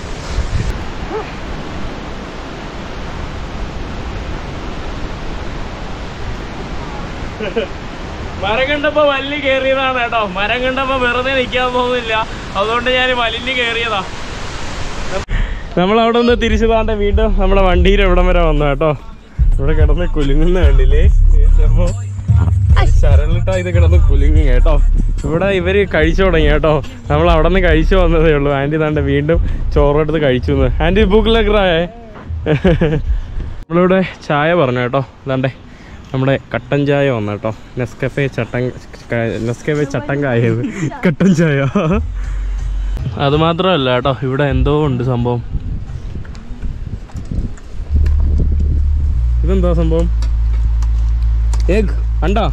മരം കണ്ടപ്പോൾ വലിഞ്ഞ് കയറിയതാണ് കേട്ടോ. മരം കണ്ടപ്പോൾ വെറുതെ നിൽക്കാൻ തോന്നുന്നില്ല, അതുകൊണ്ട് ഞാൻ വലിഞ്ഞ് കയറിയതാ. നമ്മളവിടെ നിന്ന് തിരിച്ചു താണ്ട വീണ്ടും നമ്മുടെ വണ്ടിയുടെ ഇവിടം വരെ വന്നു കേട്ടോ. ഇവിടെ കിടന്ന് കുലുങ്ങുന്ന കണ്ടില്ലേ. അപ്പോൾ ശരളിട്ടാ ഇത് കിടന്ന് കുലുങ്ങി കേട്ടോ. ഇവിടെ ഇവർ കഴിച്ചു തുടങ്ങി കേട്ടോ. നമ്മൾ അവിടെ നിന്ന് കഴിച്ചു വന്നതേ ഉള്ളൂ. ആൻറ്റി താണ്ട് വീണ്ടും ചോറെടുത്ത് കഴിച്ചു. ആൻറ്റി ബുക്കിലൊക്കെ നമ്മളിവിടെ ചായ പറഞ്ഞു കേട്ടോ. അതാണ്ടേ നമ്മുടെ കട്ടൻ ചായ വന്നു കേട്ടോ. നെസ്കഫെ ചട്ടൻ നെസ്കഫെ ചട്ടൻ കായത് കട്ടൻ ചായ. അതുമാത്രമല്ല കേട്ടോ, ഇവിടെ എന്തോ ഉണ്ട് സംഭവം. ഇതെന്താ സംഭവം? എഗ് കണ്ടാ?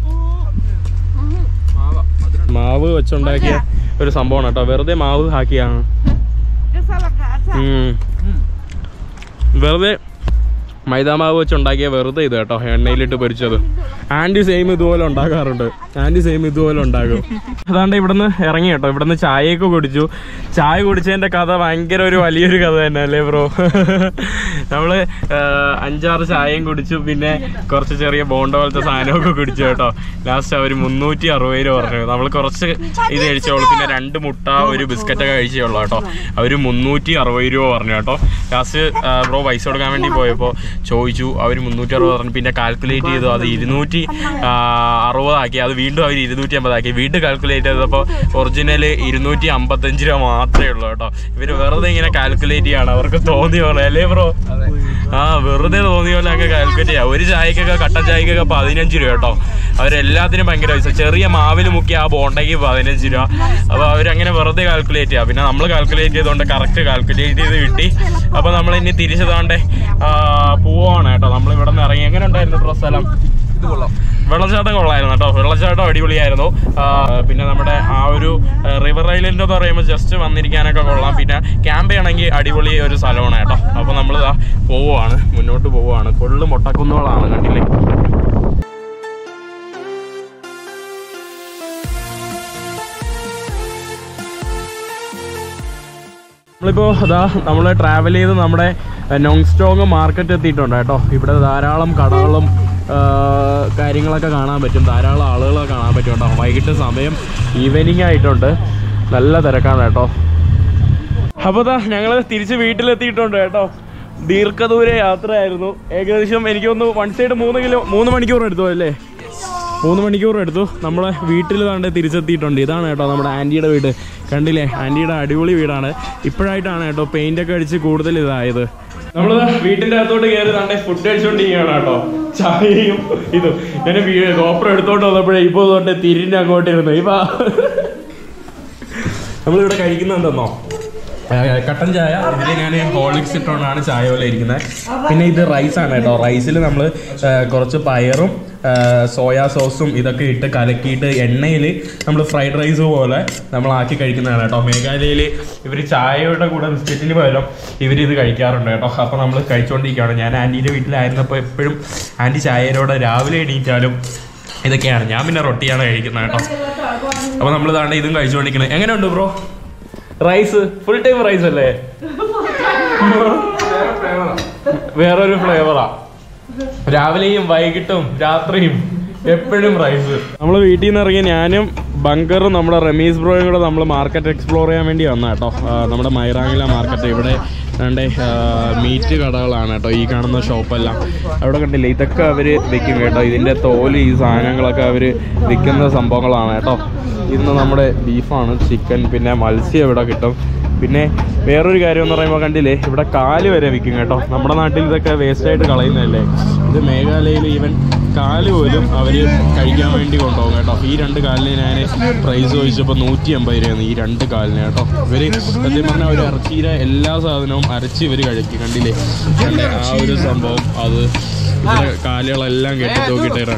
മാവ് വെച്ചുണ്ടാക്കിയ ഒരു സംഭവമാണ് കേട്ടോ. വെറുതെ മാവ് ആക്കിയാണ്. വെറുതെ മൈദാമാവ് വെച്ചുണ്ടാക്കിയ വെറുതെ ഇത് കേട്ടോ, എണ്ണയിലിട്ട് പൊരിച്ചത്. ആൻറ്റി സെയിം ഇതുപോലെ ഉണ്ടാക്കാറുണ്ട്. ആൻറ്റി സെയിം ഇതുപോലെ ഉണ്ടാക്കും. അതാണ്ട് ഇവിടുന്ന് ഇറങ്ങി കേട്ടോ. ഇവിടുന്ന് ചായയൊക്കെ കുടിച്ചു. ചായ കുടിച്ചതിൻ്റെ കഥ ഭയങ്കര ഒരു വലിയൊരു കഥ തന്നെ അല്ലേ ബ്രോ? നമ്മള് അഞ്ചാറ് ചായയും കുടിച്ചു, പിന്നെ കുറച്ച് ചെറിയ ബോണ്ട പോലത്തെ സാധനമൊക്കെ കുടിച്ചു കേട്ടോ. ലാസ്റ്റ് അവർ മുന്നൂറ്റി അറുപത് രൂപ പറഞ്ഞു. നമ്മൾ കുറച്ച് ഇത് കഴിച്ചോളൂ, പിന്നെ രണ്ട് മുട്ട ഒരു ബിസ്ക്കറ്റൊക്കെ കഴിച്ചോളൂ കേട്ടോ. അവർ മുന്നൂറ്റി അറുപത് രൂപ പറഞ്ഞു കേട്ടോ. ലാസ്റ്റ് ബ്രോ പൈസ കൊടുക്കാൻ വേണ്ടി പോയപ്പോൾ ചോദിച്ചു, അവർ മുന്നൂറ്റി അറുപത് പറഞ്ഞു. പിന്നെ കാൽക്കുലേറ്റ് ചെയ്തു, അത് ഇരുന്നൂറ്റി അറുപതാക്കി. അത് വീണ്ടും അവർ ഇരുന്നൂറ്റി അമ്പതാക്കി. വീണ്ടും കാൽക്കുലേറ്റ് ചെയ്തപ്പോൾ ഒറിജിനൽ ഇരുന്നൂറ്റി അമ്പത്തഞ്ച് രൂപ മാത്രമേ ഉള്ളൂ കേട്ടോ. ഇവർ വെറുതെ ഇങ്ങനെ കാൽക്കുലേറ്റ് ചെയ്യാണ്, അവർക്ക് തോന്നിയ പോലെ അല്ലേ ബ്രോ? ആ വെറുതെ തോന്നിയ പോലെ അങ്ങ് കാൽക്കുലേറ്റ് ചെയ്യാം. ഒരു ചായക്കൊക്കെ കട്ടൻ ചായക്കൊക്കെ പതിനഞ്ച് രൂപ കേട്ടോ. അവരെല്ലാത്തിനും ഭയങ്കര പൈസ. ചെറിയ മാവിൽ മുക്കി ആ ബോണ്ടയ്ക്ക് പതിനഞ്ച് രൂപ. അപ്പോൾ അവരങ്ങനെ വെറുതെ കാൽക്കുലേറ്റ് ചെയ്യാം. പിന്നെ നമ്മൾ കാൽക്കുലേറ്റ് ചെയ്തുകൊണ്ട് കറക്റ്റ് കാൽക്കുലേറ്റ് ചെയ്ത് കിട്ടി. അപ്പോൾ നമ്മൾ ഇനി തിരിച്ചതാണ്ട് പോവാണ് കേട്ടോ. നമ്മൾ ഇവിടെ നിന്ന് ഇറങ്ങി. എങ്ങനെ ഉണ്ടായിരുന്നു ഡ്രസ് സ്ഥലം? വെള്ളച്ചാട്ടം കൊള്ളായിരുന്നു കേട്ടോ. വെള്ളച്ചാട്ടം അടിപൊളിയായിരുന്നു. പിന്നെ നമ്മുടെ ആ ഒരു റിവർ ഐലൻഡ് എന്ന് പറയുമ്പോൾ ജസ്റ്റ് വന്നിരിക്കാനൊക്കെ കൊള്ളാം. പിന്നെ ക്യാമ്പ് ചെയ്യണമെങ്കിൽ അടിപൊളി ഒരു സ്ഥലമാണ് കേട്ടോ. അപ്പോൾ നമ്മൾ പോവുകയാണ്, മുന്നോട്ട് പോവുകയാണ്. ഫുള്ള് മൊട്ടക്കുന്നുകളാണ്, കണ്ടില്ലേ? നമ്മളിപ്പോൾ അതാ നമ്മൾ ട്രാവൽ ചെയ്ത് നമ്മുടെ നോങ്സ്റ്റോങ് മാർക്കറ്റ് എത്തിയിട്ടുണ്ട് കേട്ടോ. ഇവിടെ ധാരാളം കടകളും കാര്യങ്ങളൊക്കെ കാണാൻ പറ്റും. ധാരാളം ആളുകളൊക്കെ കാണാൻ പറ്റും കേട്ടോ. വൈകിട്ട് സമയം ഈവനിങ് ആയിട്ടുണ്ട്. നല്ല തിരക്കാണ് കേട്ടോ. അപ്പോൾ ഇതാ ഞങ്ങൾ തിരിച്ച് വീട്ടിലെത്തിയിട്ടുണ്ട് കേട്ടോ. ദീർഘദൂര യാത്രയായിരുന്നു. ഏകദേശം എനിക്കൊന്ന് വൺ സൈഡ് മൂന്ന് കിലോ മൂന്ന് മണിക്കൂർ എടുത്തു അല്ലേ? മൂന്ന് മണിക്കൂർ എടുത്തു. നമ്മളെ വീട്ടിൽ താണ്ട് തിരിച്ചെത്തിയിട്ടുണ്ട്. ഇതാണ് കേട്ടോ നമ്മുടെ ആൻറ്റിയുടെ വീട്. കണ്ടില്ലേ? ആൻറ്റിയുടെ അടിപൊളി വീടാണ്. ഇപ്പോഴായിട്ടാണ് കേട്ടോ പെയിൻ്റൊക്കെ അടിച്ച് കൂടുതൽ ഇതായത്. നമ്മൾ വീട്ടിൻ്റെ അകത്തോട്ട് കയറി താണ്ടെ ഫുഡ് അടിച്ചുകൊണ്ടിരിക്കുകയാണ് കേട്ടോ. ചായയും ഇതും. ഞാൻ ഗോപ്രം എടുത്തോണ്ട് വന്നപ്പോഴേ ഇപ്പോൾ തൊട്ട് തിരിഞ്ഞ് അങ്ങോട്ടിരുന്നു. ഇപ്പം നമ്മളിവിടെ കഴിക്കുന്നത് എന്തെന്നോ, കട്ടൻ ചായ. ഇതിൽ ഞാൻ ഹോളിക്സ് ഇട്ടുകൊണ്ടാണ് ചായ പോലെ ഇരിക്കുന്നത്. പിന്നെ ഇത് റൈസാണ് കേട്ടോ. റൈസിൽ നമ്മൾ കുറച്ച് പയറും സോയാ സോസും ഇതൊക്കെ ഇട്ട് കലക്കിയിട്ട് എണ്ണയിൽ നമ്മൾ ഫ്രൈഡ് റൈസ് പോലെ നമ്മൾ ആക്കി കഴിക്കുന്നതാണ് കേട്ടോ. മേഘാലയയിൽ ഇവർ ചായയുടെ കൂടെ ബിസ്ക്കറ്റിന് പകരം ഇവരിത് കഴിക്കാറുണ്ട് കേട്ടോ. അപ്പോൾ നമ്മൾ കഴിച്ചുകൊണ്ടിരിക്കുകയാണ്. ഞാൻ ആൻറ്റീൻ്റെ വീട്ടിലായിരുന്നപ്പോൾ എപ്പോഴും ആൻറ്റി ചായയോടെ രാവിലെ എണീറ്റാലും ഇതൊക്കെയാണ്. ഞാൻ പിന്നെ റൊട്ടിയാണ് കഴിക്കുന്നത് കേട്ടോ. അപ്പോൾ നമ്മൾ താണ്ടെ ഇതും കഴിച്ചുകൊണ്ടിരിക്കുന്നത്. എങ്ങനെയുണ്ട് bro rice? Full time rice അല്ലേ? വേറൊരു ഫ്ലേവറാ. രാവിലെയും വൈകിട്ടും രാത്രിയും എപ്പോഴും റൈസ്. നമ്മൾ വീട്ടിൽ നിന്ന് ഇറങ്ങി ഞാനും ബങ്കറും നമ്മുടെ റമീസ് ബ്രോയും കൂടെ നമ്മൾ മാർക്കറ്റ് എക്സ്പ്ലോർ ചെയ്യാൻ വേണ്ടി വന്ന കേട്ടോ. നമ്മുടെ മൈറാങ്ങില മാർക്കറ്റ്. ഇവിടെ രണ്ട് മീറ്റ് കടകളാണ് കേട്ടോ. ഈ കാണുന്ന ഷോപ്പെല്ലാം അവിടെ കണ്ടില്ലേ? ഇതൊക്കെ അവർ വിൽക്കും കേട്ടോ. ഇതിൻ്റെ തോല് ഈ സാധനങ്ങളൊക്കെ അവർ വിൽക്കുന്ന സംഭവങ്ങളാണ് കേട്ടോ. ഇന്ന് നമ്മുടെ ബീഫാണ്, ചിക്കൻ, പിന്നെ മത്സ്യം ഇവിടെ കിട്ടും. പിന്നെ വേറൊരു കാര്യം എന്ന് പറയുമ്പോൾ കണ്ടില്ലേ, ഇവിടെ കാല് വരെ വിൽക്കും കേട്ടോ. നമ്മുടെ നാട്ടിൽ ഇതൊക്കെ വേസ്റ്റായിട്ട് കളയുന്നതല്ലേ. ഇത് മേഘാലയയിൽ ഈവൻ കാല് പോലും അവർ കഴിക്കാൻ വേണ്ടി കൊണ്ടുപോകും കേട്ടോ. ഈ രണ്ട് കാലിന് ഞാൻ പ്രൈസ് ചോദിച്ചപ്പോൾ നൂറ്റി അമ്പത് രൂപയാണ് ഈ രണ്ട് കാലിന് കേട്ടോ. ഇവർ സത്യം പറഞ്ഞാൽ ഒരു ഇറച്ചിയുടെ എല്ലാ സാധനവും അരച്ച് ഇവർ കഴിക്കും. കണ്ടില്ലേ ആ ഒരു സംഭവം? അത് ഇവിടെ കാലുകളെല്ലാം കെട്ടി തൂക്കിയിട്ടേറാണ്.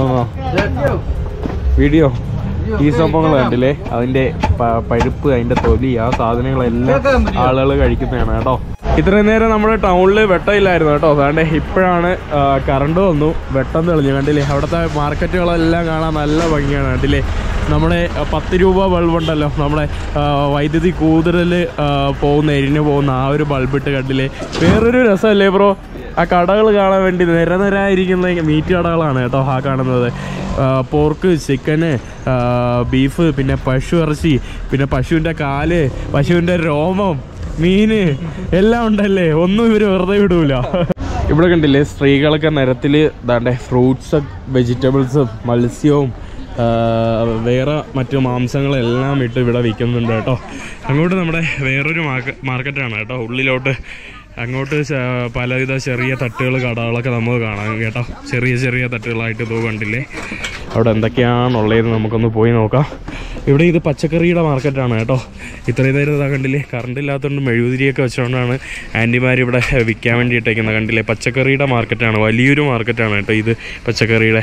വീഡിയോ ഈ സംഭവങ്ങൾ കണ്ടില്ലേ? അതിൻ്റെ പഴുപ്പ്, അതിൻ്റെ തൊലി, ആ സാധനങ്ങളെല്ലാം ആളുകൾ കഴിക്കുന്നതാണ് കേട്ടോ. ഇത്രയും നേരം നമ്മുടെ ടൗണിൽ വെട്ടമില്ലായിരുന്നു കേട്ടോ. അതാണ്ട് ഇപ്പോഴാണ് കറണ്ട് വന്നു, വെട്ടം തെളിഞ്ഞു. കണ്ടില്ലേ? അവിടുത്തെ മാർക്കറ്റുകളെല്ലാം കാണാൻ നല്ല ഭംഗിയാണ്. കണ്ടില്ലേ? നമ്മുടെ പത്ത് രൂപ ബൾബുണ്ടല്ലോ, നമ്മുടെ വൈദ്യുതി കൂടുതൽ പോകുന്ന എരിഞ്ഞു പോകുന്ന ആ ഒരു ബൾബിട്ട് കണ്ടില്ലേ? വേറൊരു രസമല്ലേ ബ്രോ? ആ കടകൾ കാണാൻ വേണ്ടി നിരനിരായിരിക്കുന്ന മീറ്റ് കടകളാണ് കേട്ടോ ആ കാണുന്നത്. പോർക്ക്, ചിക്കന്, ബീഫ്, പിന്നെ പശു ഇറച്ചി, പിന്നെ പശുവിൻ്റെ കാല്, പശുവിൻ്റെ രോമം, മീന് എല്ലാം ഉണ്ടല്ലേ. ഒന്നും ഇവർ വെറുതെ വിടൂല. ഇവിടെ കണ്ടില്ലേ സ്ത്രീകളൊക്കെ നിരത്തിൽ ദാണ്ടെ ഫ്രൂട്ട്സും വെജിറ്റബിൾസും മത്സ്യവും വേറെ മറ്റു മാംസങ്ങളെല്ലാം ഇട്ട് ഇവിടെ വിൽക്കുന്നുണ്ട് കേട്ടോ. അങ്ങോട്ട് നമ്മുടെ വേറൊരു മാർക്കറ്റാണ് കേട്ടോ. ഉള്ളിലോട്ട് അങ്ങോട്ട് പലവിധ ചെറിയ തട്ടുകൾ കടകളൊക്കെ നമുക്ക് കാണാം കേട്ടോ. ചെറിയ ചെറിയ തട്ടുകളായിട്ട് ഇത് കണ്ടില്ലേ. അവിടെ എന്തൊക്കെയാണുള്ളതെന്ന് നമുക്കൊന്ന് പോയി നോക്കാം. ഇവിടെ ഇത് പച്ചക്കറിയുടെ മാർക്കറ്റാണ് കേട്ടോ. ഇത്രയും നേരം ഇതാ കണ്ടില്ലേ, കറണ്ട് ഇല്ലാത്തതുകൊണ്ട് മെഴുകുതിരിയൊക്കെ വെച്ചുകൊണ്ടാണ് ആൻറ്റിമാർ ഇവിടെ വിൽക്കാൻ വേണ്ടിയിട്ടേക്കുന്നത്. കണ്ടില്ലേ, പച്ചക്കറിയുടെ മാർക്കറ്റാണ്, വലിയൊരു മാർക്കറ്റാണ് കേട്ടോ ഇത് പച്ചക്കറിയുടെ.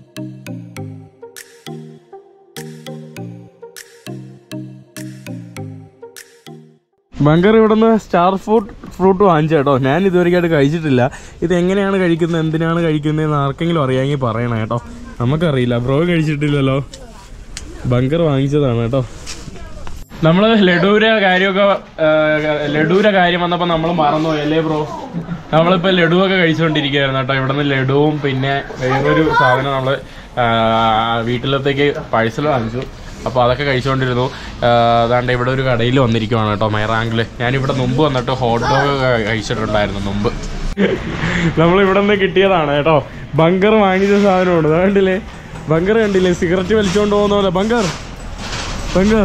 ബങ്കർ ഇവിടുന്ന് സ്റ്റാർ ഫ്രൂട്ട് ഫ്രൂട്ട് വാങ്ങിച്ചു കേട്ടോ. ഞാൻ ഇതുവരെയായിട്ട് കഴിച്ചിട്ടില്ല. ഇത് എങ്ങനെയാണ് കഴിക്കുന്നത്, എന്തിനാണ് കഴിക്കുന്നതെന്ന് ആർക്കെങ്കിലും അറിയാമെങ്കിൽ പറയണം കേട്ടോ. നമുക്കറിയില്ല, ബ്രോ കഴിച്ചിട്ടില്ലല്ലോ. ബങ്കർ വാങ്ങിച്ചതാണ് കേട്ടോ. നമ്മൾ ലഡൂര കാര്യമൊക്കെ ലഡൂര കാര്യം വന്നപ്പോൾ നമ്മൾ മറന്നുപോയി അല്ലേ ബ്രോ? നമ്മളിപ്പോൾ ലഡുവൊക്കെ കഴിച്ചുകൊണ്ടിരിക്കുകയായിരുന്നു കേട്ടോ. ഇവിടുന്ന് ലഡുവും പിന്നെ വേറൊരു സാധനം നമ്മൾ വീട്ടിലത്തേക്ക് പാഴ്സൽ വാങ്ങിച്ചു. അപ്പോൾ അതൊക്കെ കഴിച്ചുകൊണ്ടിരുന്നു. അതാണ്ട് ഇവിടെ ഒരു കടയിൽ വന്നിരിക്കുവാണ് കേട്ടോ, മൈറാങ്കിൽ. ഞാനിവിടെ മുമ്പ് വന്നിട്ട് ഹോട്ട് ഡോഗ് കഴിച്ചിട്ടുണ്ടായിരുന്നു മുമ്പ്. നമ്മളിവിടെ നിന്ന് കിട്ടിയതാണ് കേട്ടോ. ബങ്കർ വാങ്ങിച്ച സാധനമുണ്ട്. കണ്ടില്ലേ, ബങ്കർ കണ്ടില്ലേ, സിഗരറ്റ് വലിച്ചുകൊണ്ട് പോകുന്ന പോലെ. ബങ്കർ ബങ്കർ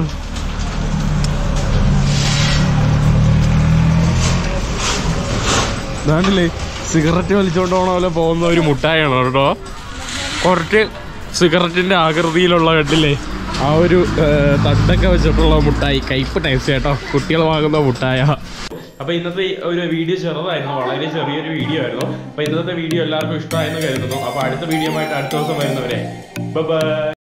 കണ്ടില്ലേ, സിഗരറ്റ് വലിച്ചുകൊണ്ട് പോകുന്ന പോലെ പോകുന്ന ഒരു മുട്ടായാണ് കേട്ടോ. കുറച്ച് സിഗരറ്റിൻ്റെ ആകൃതിയിലുള്ള കണ്ടില്ലേ ആ ഒരു തട്ടൊക്കെ വെച്ചിട്ടുള്ള മുട്ടായി. കയ്പ്പ് ടേസ്റ്റ് കേട്ടോ, കുട്ടികൾ വാങ്ങുന്ന മുട്ടായ. അപ്പോൾ ഇന്നത്തെ ഒരു വീഡിയോ ചെറുതായിരുന്നു, വളരെ ചെറിയൊരു വീഡിയോ ആയിരുന്നു. അപ്പോൾ ഇന്നത്തെ വീഡിയോ എല്ലാവർക്കും ഇഷ്ടമായെന്ന് കരുതുന്നു. അപ്പോൾ അടുത്ത വീഡിയോ ആയിട്ട് അടുത്ത ദിവസം വരുന്നവരെ ബൈ ബൈ.